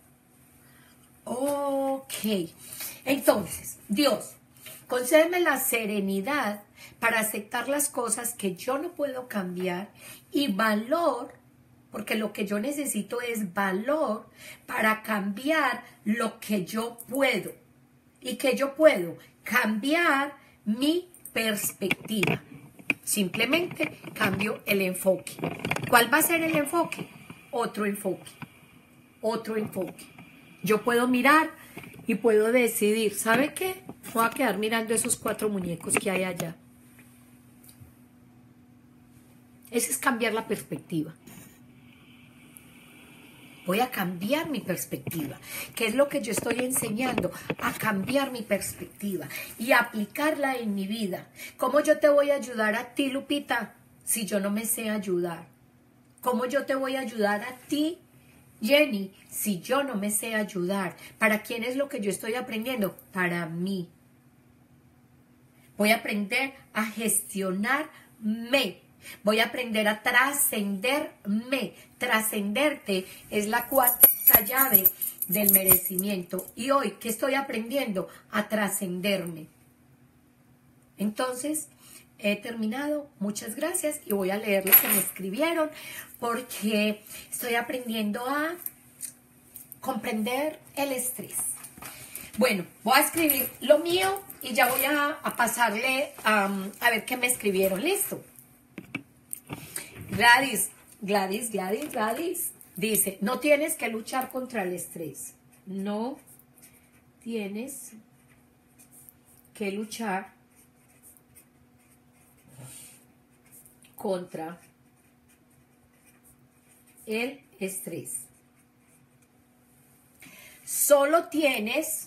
Ok. Entonces, Dios, concédeme la serenidad para aceptar las cosas que yo no puedo cambiar y valor, porque lo que yo necesito es valor para cambiar lo que yo puedo. ¿Y que yo puedo? Cambiar mi perspectiva. Simplemente cambio el enfoque. ¿Cuál va a ser el enfoque? Otro enfoque. Otro enfoque. Yo puedo mirar y puedo decidir, ¿sabe qué? Voy a quedar mirando esos 4 muñecos que hay allá. Ese es cambiar la perspectiva. Voy a cambiar mi perspectiva, que es lo que yo estoy enseñando, a cambiar mi perspectiva y aplicarla en mi vida. ¿Cómo yo te voy a ayudar a ti, Lupita, si yo no me sé ayudar? ¿Cómo yo te voy a ayudar a ti, Jenny, si yo no me sé ayudar? ¿Para quién es lo que yo estoy aprendiendo? Para mí. Voy a aprender a gestionarme. Voy a aprender a trascenderme. Trascenderte es la 4ª llave del merecimiento. Y hoy, ¿qué estoy aprendiendo? A trascenderme. Entonces, he terminado. Muchas gracias. Y voy a leer lo que me escribieron porque estoy aprendiendo a comprender el estrés. Bueno, voy a escribir lo mío y ya voy a pasarle a ver qué me escribieron. ¿Listo? Gladys, dice, no tienes que luchar contra el estrés. No tienes que luchar contra el estrés. Solo tienes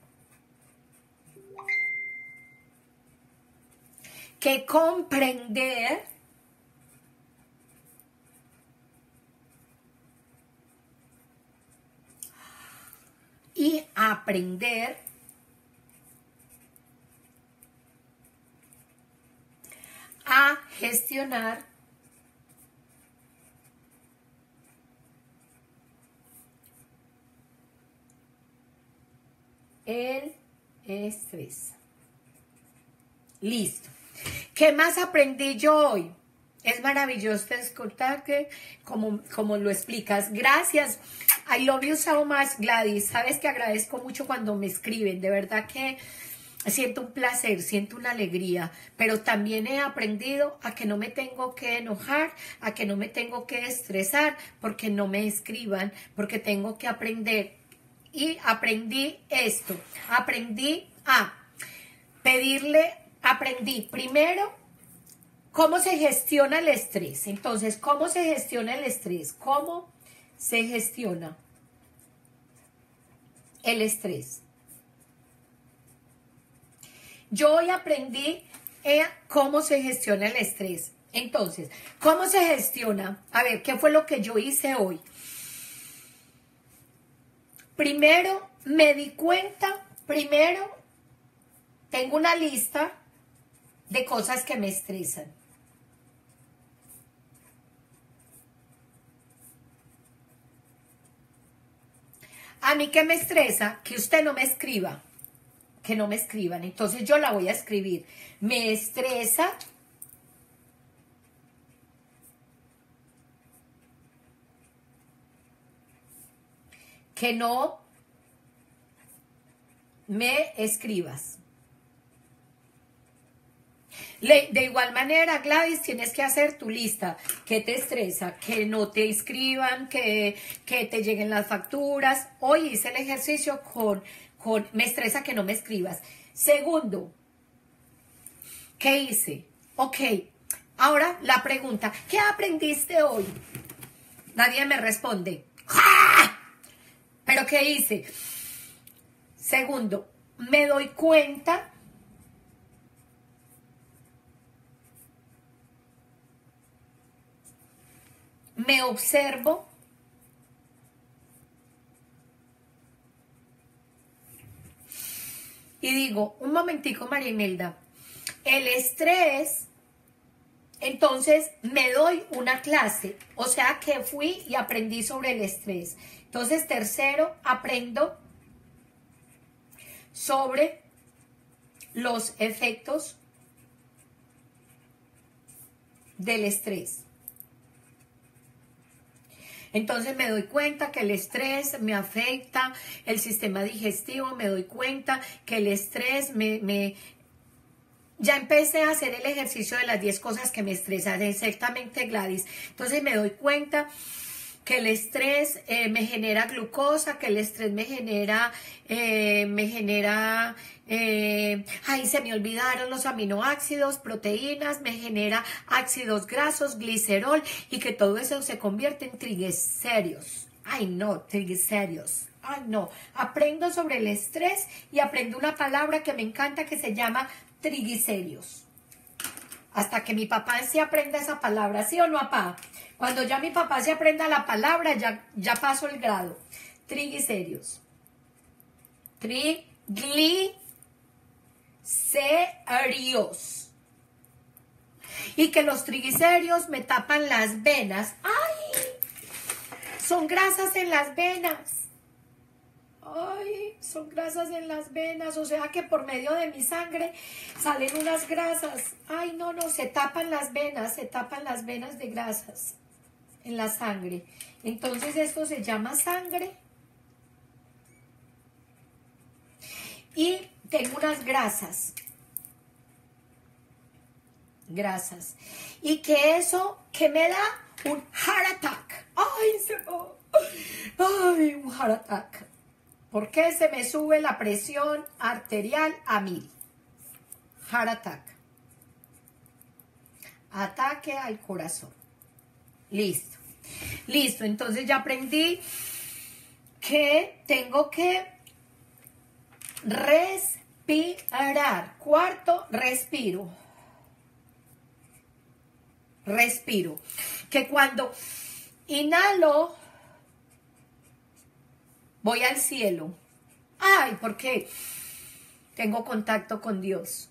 que comprender y aprender a gestionar el estrés. Listo. ¿Qué más aprendí yo hoy? Es maravilloso escucharte como lo explicas. Gracias. I love you so much, Gladys. Sabes que agradezco mucho cuando me escriben. De verdad que siento un placer, siento una alegría. Pero también he aprendido a que no me tengo que enojar, a que no me tengo que estresar porque no me escriban, porque tengo que aprender y aprendí esto. Aprendí a pedirle, aprendí primero cómo se gestiona el estrés. Entonces, ¿cómo se gestiona el estrés? ¿Cómo se gestiona el estrés? Yo hoy aprendí cómo se gestiona el estrés. Entonces, ¿cómo se gestiona? A ver, ¿qué fue lo que yo hice hoy? Primero, me di cuenta, tengo una lista de cosas que me estresan. A mí, ¿qué me estresa? Que usted no me escriba. Que no me escriban. Entonces yo la voy a escribir. Me estresa que no me escribas. De igual manera, Gladys, tienes que hacer tu lista. ¿Qué te estresa? Que no te escriban, que te lleguen las facturas. Hoy hice el ejercicio con me estresa que no me escribas. Segundo, ¿qué hice? Ok, ahora la pregunta, ¿qué aprendiste hoy? Nadie me responde. ¡Ah! ¿Pero qué hice? Segundo, me doy cuenta me observo y digo, un momentico, María Imelda, el estrés, entonces me doy una clase, o sea que fui y aprendí sobre el estrés. Entonces, tercero, aprendo sobre los efectos del estrés. Entonces me doy cuenta que el estrés me afecta el sistema digestivo, me doy cuenta que el estrés ya empecé a hacer el ejercicio de las 10 cosas que me estresan, exactamente, Gladys. Entonces me doy cuenta que el estrés me genera glucosa, que el estrés me genera, ay, se me olvidaron los aminoácidos, proteínas, me genera ácidos grasos, glicerol, y que todo eso se convierte en triglicéridos. Ay, no, triglicéridos. Ay, no. Aprendo sobre el estrés y aprendo una palabra que me encanta que se llama triglicéridos. Hasta que mi papá se aprenda esa palabra, ¿sí o no, papá? Cuando ya mi papá se aprenda la palabra, ya paso el grado. Triglicéridos. Triglicéridos. Y que los triglicéridos me tapan las venas. ¡Ay! Son grasas en las venas. Ay, son grasas en las venas, o sea que por medio de mi sangre salen unas grasas. Ay, no, se tapan las venas de grasas en la sangre. Entonces esto se llama sangre. Y tengo unas grasas. Y que eso, que me da un heart attack. Ay, un heart attack. ¿Por qué se me sube la presión arterial a 1000? Heart attack. Ataque al corazón. Listo. Listo. Entonces ya aprendí que tengo que respirar. Cuarto, respiro. Que cuando inhalo, voy al cielo. Ay, ¿por qué? Tengo contacto con Dios.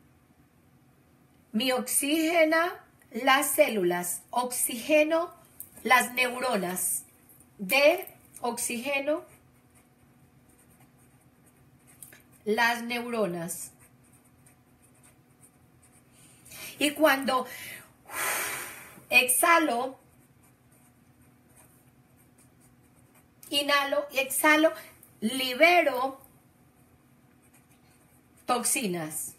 Mi oxigena las células, oxigeno las neuronas. De oxigeno las neuronas. Y cuando exhalo, inhalo y exhalo, libero toxinas.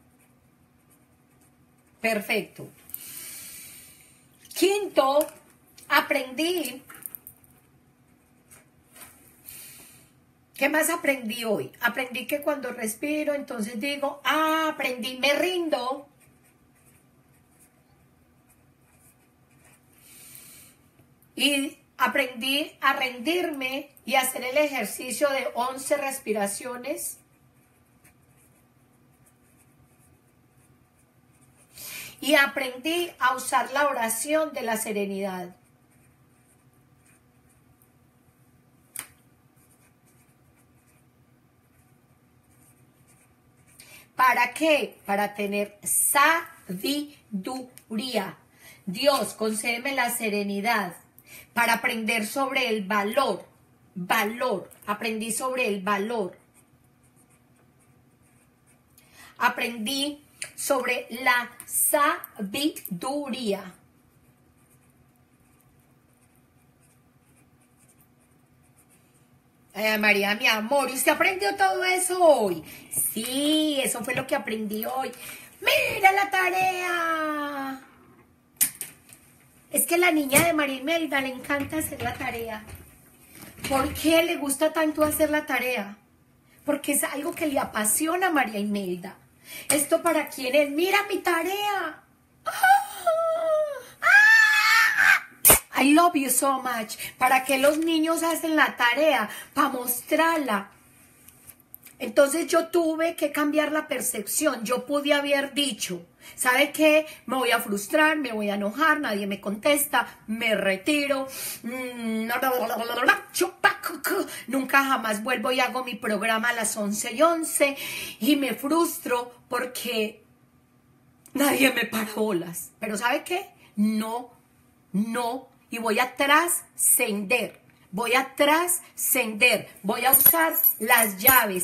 Perfecto. Quinto, aprendí ¿Qué más aprendí hoy? Aprendí que cuando respiro, entonces digo, aprendí, me rindo. Y aprendí a rendirme y hacer el ejercicio de 11 respiraciones. Y aprendí a usar la oración de la serenidad. ¿Para qué? Para tener sabiduría. Dios, concédeme la serenidad para aprender sobre el valor. Aprendí sobre el valor. Aprendí sobre la sabiduría. María, mi amor, ¿y usted aprendió todo eso hoy? Sí, eso fue lo que aprendí hoy. ¡Mira la tarea! Es que la niña de María Imelda le encanta hacer la tarea. ¿Por qué le gusta tanto hacer la tarea? Porque es algo que le apasiona a María Imelda. ¿Esto para quién es? ¡Mira mi tarea! I love you so much. ¿Para qué los niños hacen la tarea? Para mostrarla. Entonces yo tuve que cambiar la percepción. Yo pude haber dicho, ¿sabe qué? Me voy a frustrar, me voy a enojar, nadie me contesta, me retiro. Nunca jamás vuelvo y hago mi programa a las 11:11 y me frustro porque nadie me para bolas. Pero ¿sabe qué? No. Y voy a trascender. Voy a usar las llaves.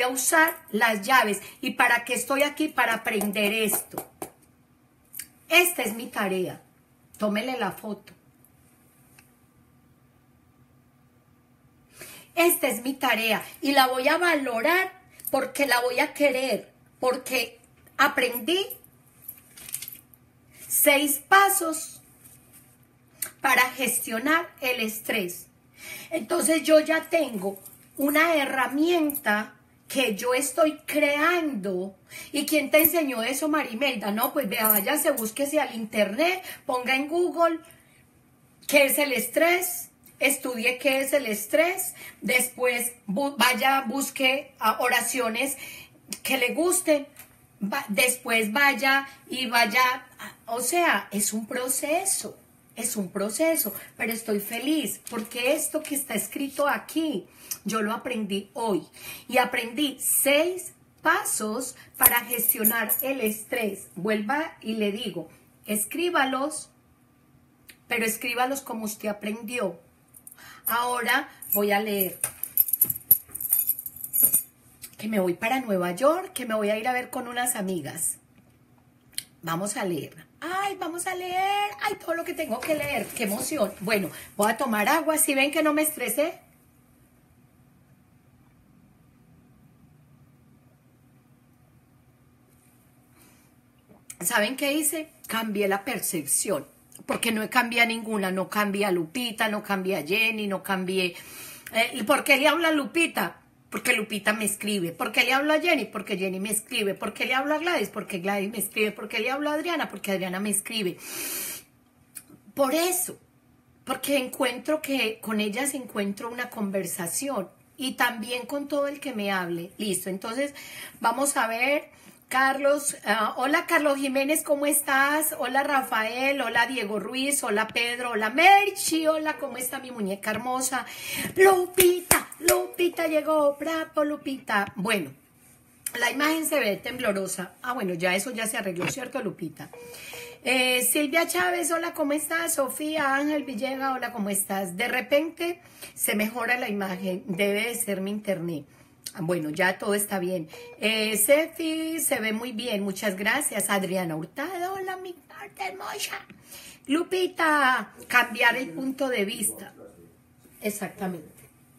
¿Y para qué estoy aquí? Para aprender esto. Esta es mi tarea. Tómele la foto. Esta es mi tarea y la voy a valorar porque la voy a querer. Porque aprendí 6 pasos para gestionar el estrés. Entonces yo ya tengo una herramienta que yo estoy creando. ¿Y quién te enseñó eso, Marimelda? No, pues vea, váyase, búsquese al internet, ponga en Google qué es el estrés, estudie qué es el estrés, después vaya, busque oraciones que le gusten, después vaya, o sea, es un proceso. Pero estoy feliz porque esto que está escrito aquí, yo lo aprendí hoy y aprendí 6 pasos para gestionar el estrés. Vuelva y le digo, escríbalos, pero escríbalos como usted aprendió. Ahora voy a leer. Que me voy para Nueva York, que me voy a ir a ver con unas amigas. Vamos a leer. Ay, vamos a leer. Ay, todo lo que tengo que leer. Qué emoción. Bueno, voy a tomar agua. ¿Sí ven que no me estresé? ¿Saben qué hice? Cambié la percepción. Porque no cambié a ninguna. No cambié a Lupita, no cambié a Jenny, no cambié. ¿Y por qué le hablo a Lupita? Porque Lupita me escribe. ¿Por qué le hablo a Jenny? Porque Jenny me escribe. ¿Por qué le hablo a Gladys? Porque Gladys me escribe. ¿Por qué le hablo a Adriana? Porque Adriana me escribe. Por eso. Porque encuentro que con ellas encuentro una conversación. Y también con todo el que me hable. Listo. Entonces, vamos a ver. Carlos, hola Carlos Jiménez, ¿cómo estás? Hola Rafael, hola Diego Ruiz, hola Pedro, hola Merchi, hola, ¿cómo está mi muñeca hermosa? Lupita llegó, bravo Lupita. Bueno, la imagen se ve temblorosa. Bueno, ya eso ya se arregló, ¿cierto Lupita? Silvia Chávez, hola, ¿cómo estás? Sofía Ángel Villega, hola, ¿cómo estás? De repente se mejora la imagen, debe de ser mi internet. Bueno, ya todo está bien. Cefi, se ve muy bien, muchas gracias. Adriana Hurtado, hola, mi parte hermosa. Lupita, cambiar el punto de vista. Exactamente.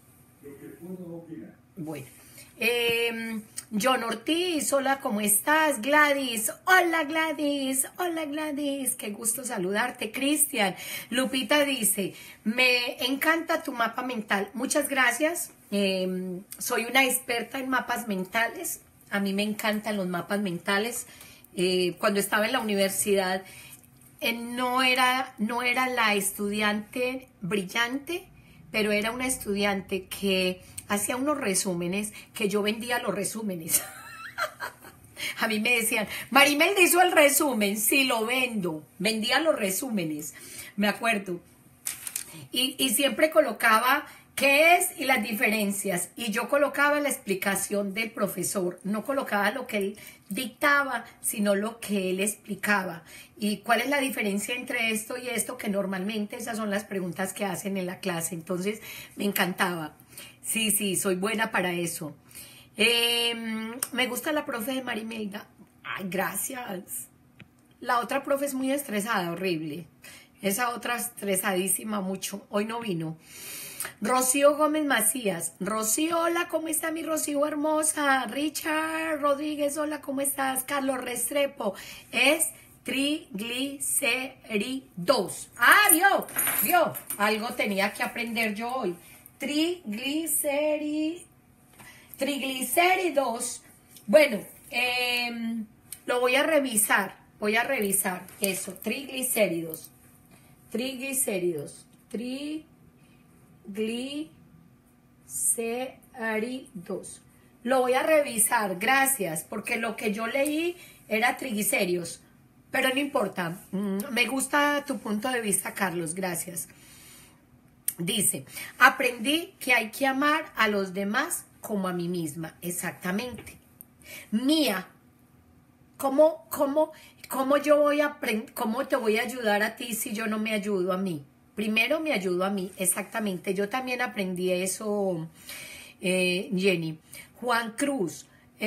Bueno. John Ortiz, hola, ¿cómo estás? Gladys, hola Gladys, qué gusto saludarte. Cristian, Lupita dice, me encanta tu mapa mental. Muchas gracias. Soy una experta en mapas mentales. A mí me encantan los mapas mentales. Cuando estaba en la universidad, no era la estudiante brillante, pero era una estudiante que hacía unos resúmenes, que yo vendía los resúmenes. A mí me decían, Marimelda hizo el resumen, sí lo vendo, vendía los resúmenes, me acuerdo. Y siempre colocaba qué es y las diferencias. Y yo colocaba la explicación del profesor. No colocaba lo que él dictaba, sino lo que él explicaba. Y cuál es la diferencia entre esto y esto, que normalmente esas son las preguntas que hacen en la clase. Entonces me encantaba. Sí, soy buena para eso. Me gusta la profe de Marimelda. Ay, gracias. La otra profe es muy estresada, horrible. Esa otra estresadísima mucho. Hoy no vino. Rocío Gómez Macías. Rocío, hola, ¿cómo está mi Rocío hermosa? Richard Rodríguez, hola, ¿cómo estás? Carlos Restrepo. Es triglicéridos. Ah, vio. Algo tenía que aprender yo hoy. Triglicéridos. Bueno, lo voy a revisar. Voy a revisar eso. Triglicéridos. Triglicéridos. Lo voy a revisar, gracias, porque lo que yo leí era triglicéridos, pero no importa. Me gusta tu punto de vista, Carlos, gracias. Dice, aprendí que hay que amar a los demás como a mí misma. Exactamente. Mía, ¿cómo yo voy a aprender, cómo te voy a ayudar a ti si yo no me ayudo a mí? Primero me ayudo a mí, exactamente. Yo también aprendí eso, Jenny. Juan Cruz,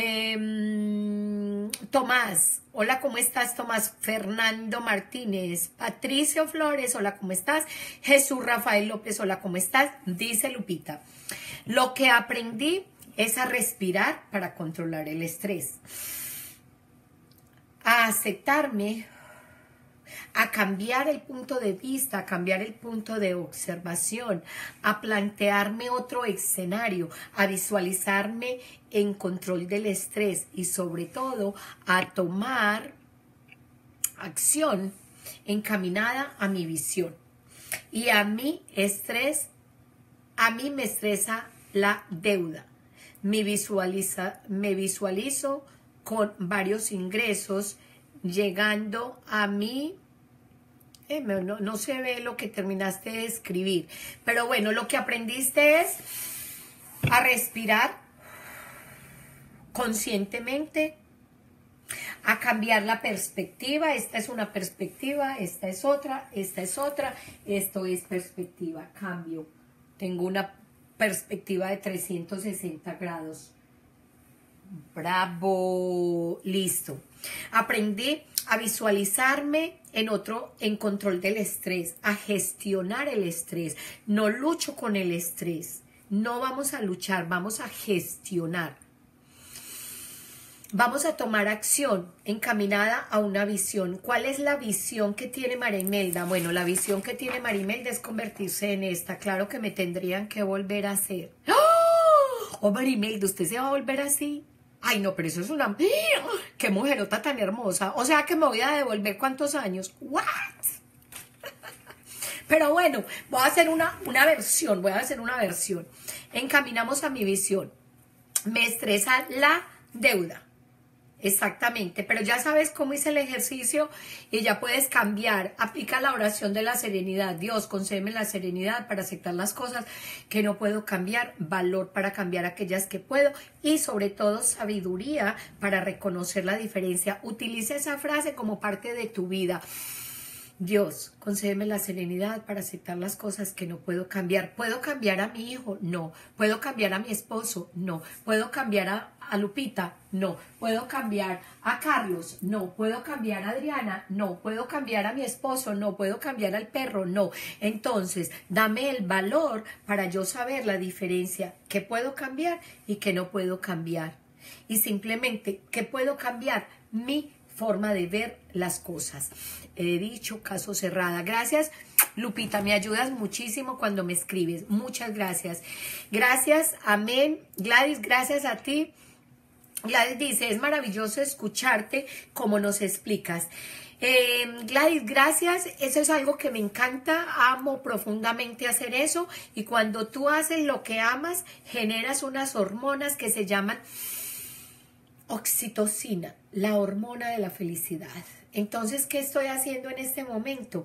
Tomás, hola, ¿cómo estás, Tomás? Fernando Martínez, Patricio Flores, hola, ¿cómo estás? Jesús Rafael López, hola, ¿cómo estás? Dice Lupita, lo que aprendí es a respirar para controlar el estrés, a aceptarme, a cambiar el punto de vista, a cambiar el punto de observación, a plantearme otro escenario, a visualizarme en control del estrés y sobre todo a tomar acción encaminada a mi visión. Y a mí me estresa la deuda. Me visualizo con varios ingresos llegando a mí. No se ve lo que terminaste de escribir, pero bueno, lo que aprendiste es a respirar conscientemente, a cambiar la perspectiva. Esta es una perspectiva, esta es otra, esto es perspectiva, cambio. Tengo una perspectiva de 360 grados. Bravo, listo. Aprendí a visualizarme en control del estrés, a gestionar el estrés. No lucho con el estrés, no vamos a luchar, vamos a gestionar. Vamos a tomar acción encaminada a una visión. ¿Cuál es la visión que tiene Marimelda? Bueno, la visión que tiene Marimelda es convertirse en esta. Claro que me tendrían que volver a hacer. Oh, Marimelda, ¿usted se va a volver así? Ay, no, pero eso es una... ¡Qué mujerota tan hermosa! O sea, que me voy a devolver ¿cuántos años? ¿What? Pero bueno, voy a hacer una versión, Encaminamos a mi visión. Me estresa la deuda. Exactamente, pero ya sabes cómo hice el ejercicio y ya puedes cambiar. Aplica la oración de la serenidad. Dios, concédeme la serenidad para aceptar las cosas que no puedo cambiar, valor para cambiar aquellas que puedo y sobre todo sabiduría para reconocer la diferencia. Utiliza esa frase como parte de tu vida. Dios, concédeme la serenidad para aceptar las cosas que no puedo cambiar. ¿Puedo cambiar a mi hijo? No. ¿Puedo cambiar a mi esposo? No. ¿Puedo cambiar a Lupita? No. ¿Puedo cambiar a Carlos? No. ¿Puedo cambiar a Adriana? No. ¿Puedo cambiar a mi esposo? No. ¿Puedo cambiar al perro? No. Entonces, dame el valor para yo saber la diferencia que puedo cambiar y que no puedo cambiar. Y simplemente, ¿qué puedo cambiar? Mi forma de ver las cosas. He dicho, caso cerrada. Gracias Lupita, me ayudas muchísimo cuando me escribes. Muchas gracias. Gracias, amén. Gladys, gracias a ti. Gladys dice, es maravilloso escucharte como nos explicas. Gladys, gracias. Eso es algo que me encanta. Amo profundamente hacer eso. Y cuando tú haces lo que amas, generas unas hormonas que se llaman oxitocina, la hormona de la felicidad. Entonces, ¿qué estoy haciendo en este momento?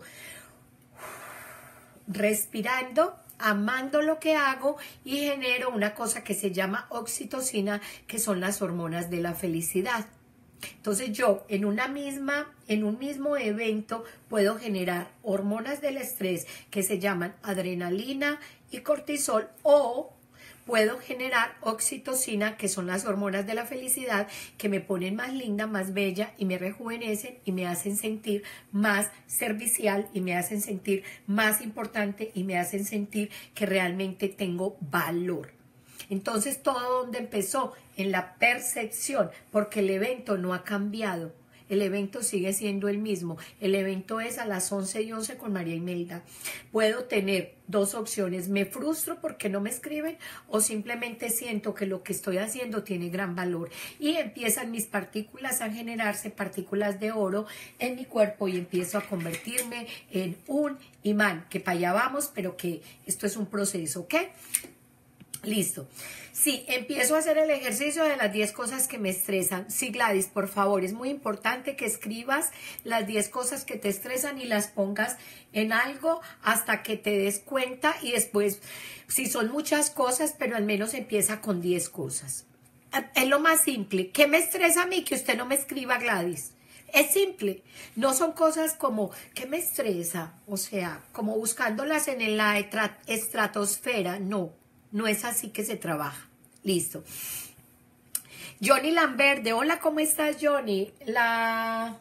Respirando, amando lo que hago y genero una cosa que se llama oxitocina, que son las hormonas de la felicidad. Entonces yo en un mismo evento puedo generar hormonas del estrés que se llaman adrenalina y cortisol, o puedo generar oxitocina, que son las hormonas de la felicidad, que me ponen más linda, más bella y me rejuvenecen y me hacen sentir más servicial y me hacen sentir más importante y me hacen sentir que realmente tengo valor. Entonces, ¿todo donde empezó? En la percepción, porque el evento no ha cambiado. El evento sigue siendo el mismo. El evento es a las 11:11 con María Imelda. Puedo tener dos opciones. Me frustro porque no me escriben, o simplemente siento que lo que estoy haciendo tiene gran valor. Y empiezan mis partículas a generarse, partículas de oro en mi cuerpo, y empiezo a convertirme en un imán. Que para allá vamos, pero que esto es un proceso, ¿ok? Listo. Sí, empiezo a hacer el ejercicio de las 10 cosas que me estresan. Sí, Gladys, por favor, es muy importante que escribas las 10 cosas que te estresan y las pongas en algo hasta que te des cuenta, y después, si son muchas cosas, pero al menos empieza con 10 cosas. Es lo más simple. ¿Qué me estresa a mí? Que usted no me escriba, Gladys. Es simple, no son cosas como, ¿qué me estresa? O sea, como buscándolas en la estratosfera, no. No es así que se trabaja. Listo. Johnny Lamberde. Hola, ¿cómo estás, Johnny? La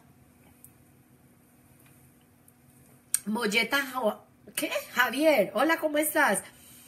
Molleta. ¿Qué? Javier. Hola, ¿cómo estás?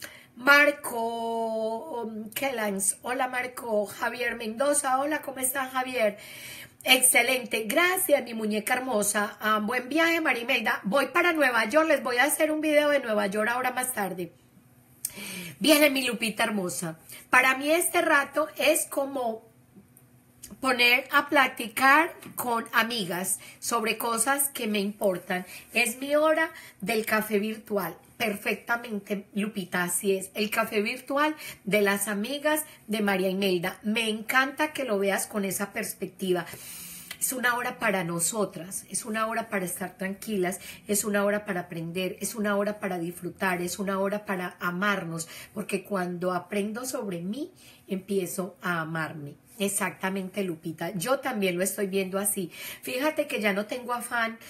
Marco Kellans. Hola, Marco. Javier Mendoza. Hola, ¿cómo estás, Javier? Excelente. Gracias, mi muñeca hermosa. Buen viaje, Marimelda. Voy para Nueva York. Les voy a hacer un video de Nueva York ahora más tarde. Viene mi Lupita hermosa. Para mí este rato es como poner a platicar con amigas sobre cosas que me importan. Es mi hora del café virtual. Perfectamente, Lupita, así es. El café virtual de las amigas de María Imelda. Me encanta que lo veas con esa perspectiva. Es una hora para nosotras, es una hora para estar tranquilas, es una hora para aprender, es una hora para disfrutar, es una hora para amarnos, porque cuando aprendo sobre mí, empiezo a amarme. Exactamente, Lupita. Yo también lo estoy viendo así. Fíjate que ya no tengo afán.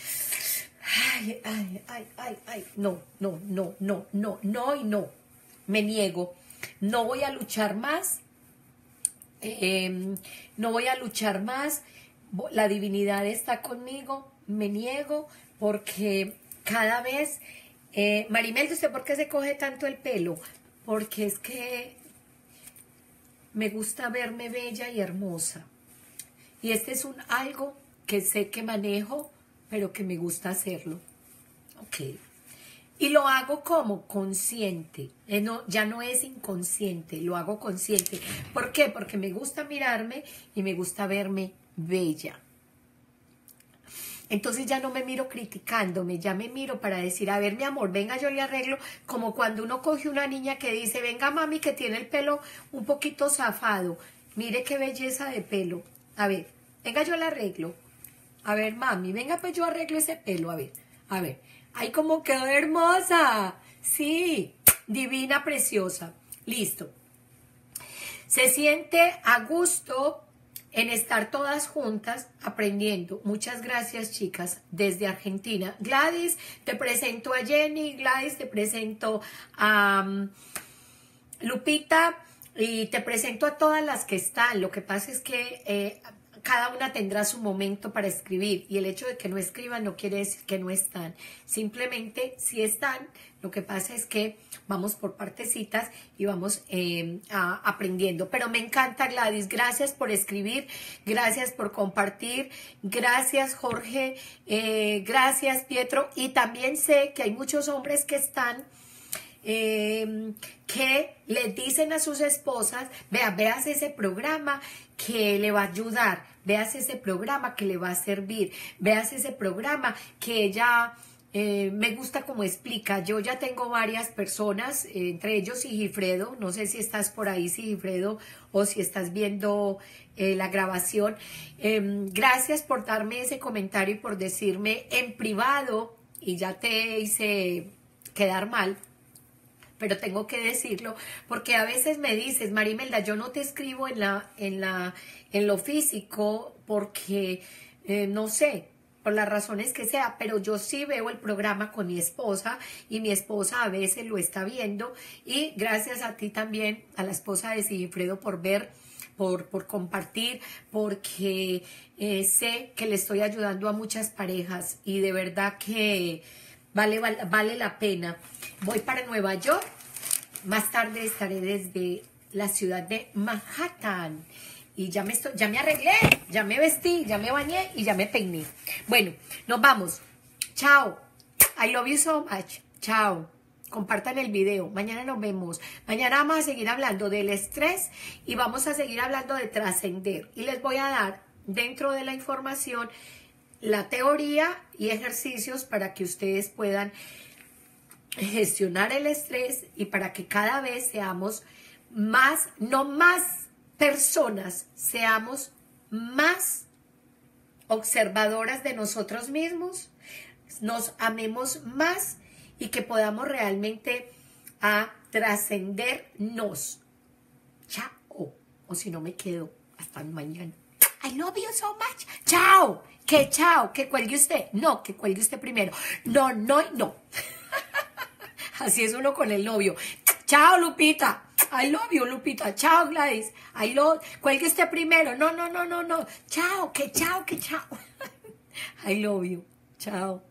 No y no. Me niego. No voy a luchar más. No voy a luchar más. La divinidad está conmigo, me niego, porque cada vez, Marimelda, ¿usted por qué se coge tanto el pelo? Porque es que me gusta verme bella y hermosa, y este es algo que sé que manejo, pero que me gusta hacerlo, ok, y lo hago como consciente, ya no es inconsciente, lo hago consciente. ¿Por qué? Porque me gusta mirarme y me gusta verme bella. Entonces ya no me miro criticándome, ya me miro para decir, a ver, mi amor, venga, yo le arreglo, como cuando uno coge una niña que dice, venga, mami, que tiene el pelo un poquito zafado, mire qué belleza de pelo, a ver, venga, yo le arreglo, a ver, mami, venga, pues yo arreglo ese pelo, a ver, ay, como quedó hermosa, sí, divina, preciosa, listo. Se siente a gusto en estar todas juntas aprendiendo. Muchas gracias, chicas, desde Argentina. Gladys, te presento a Jenny. Gladys, te presento a Lupita, y te presento a todas las que están. Lo que pasa es que cada una tendrá su momento para escribir y el hecho de que no escriban no quiere decir que no están. Simplemente si están, lo que pasa es que vamos por partecitas y vamos aprendiendo. Pero me encanta, Gladys. Gracias por escribir, gracias por compartir, gracias, Jorge, gracias, Pietro. Y también sé que hay muchos hombres que están... que le dicen a sus esposas, veas ese programa que le va a ayudar, veas ese programa que le va a servir, veas ese programa que ella... me gusta como explica. Yo ya tengo varias personas, entre ellos Sigifredo, no sé si estás por ahí, Sigifredo, o si estás viendo la grabación. Gracias por darme ese comentario y por decirme en privado, y ya te hice quedar mal, pero tengo que decirlo, porque a veces me dices, Marimelda, yo no te escribo en lo físico porque, no sé, por las razones que sea, pero yo sí veo el programa con mi esposa y mi esposa a veces lo está viendo, y gracias a ti también, a la esposa de Sigifredo, por ver, por compartir, porque sé que le estoy ayudando a muchas parejas y de verdad que vale la pena. Voy para Nueva York, más tarde estaré desde la ciudad de Manhattan. Y ya me arreglé, ya me vestí, ya me bañé y ya me peiné. Bueno, nos vamos. Chao. I love you so much. Chao. Compartan el video. Mañana nos vemos. Mañana vamos a seguir hablando del estrés y vamos a seguir hablando de trascender. Y les voy a dar dentro de la información la teoría y ejercicios para que ustedes puedan gestionar el estrés y para que cada vez seamos más, no más personas, seamos más observadoras de nosotros mismos, nos amemos más y que podamos realmente trascendernos. Chao. O si no me quedo hasta mañana. I love you so much. Chao. Que chao. Que cuelgue usted. No, que cuelgue usted primero. No, no, no. Así es uno con el novio. Chao, Lupita. I love you, Lupita. Chao, Gladys. Cuelgue usted primero. No, no, no, no, no. Chao, que chao, que chao. I love you. Chao.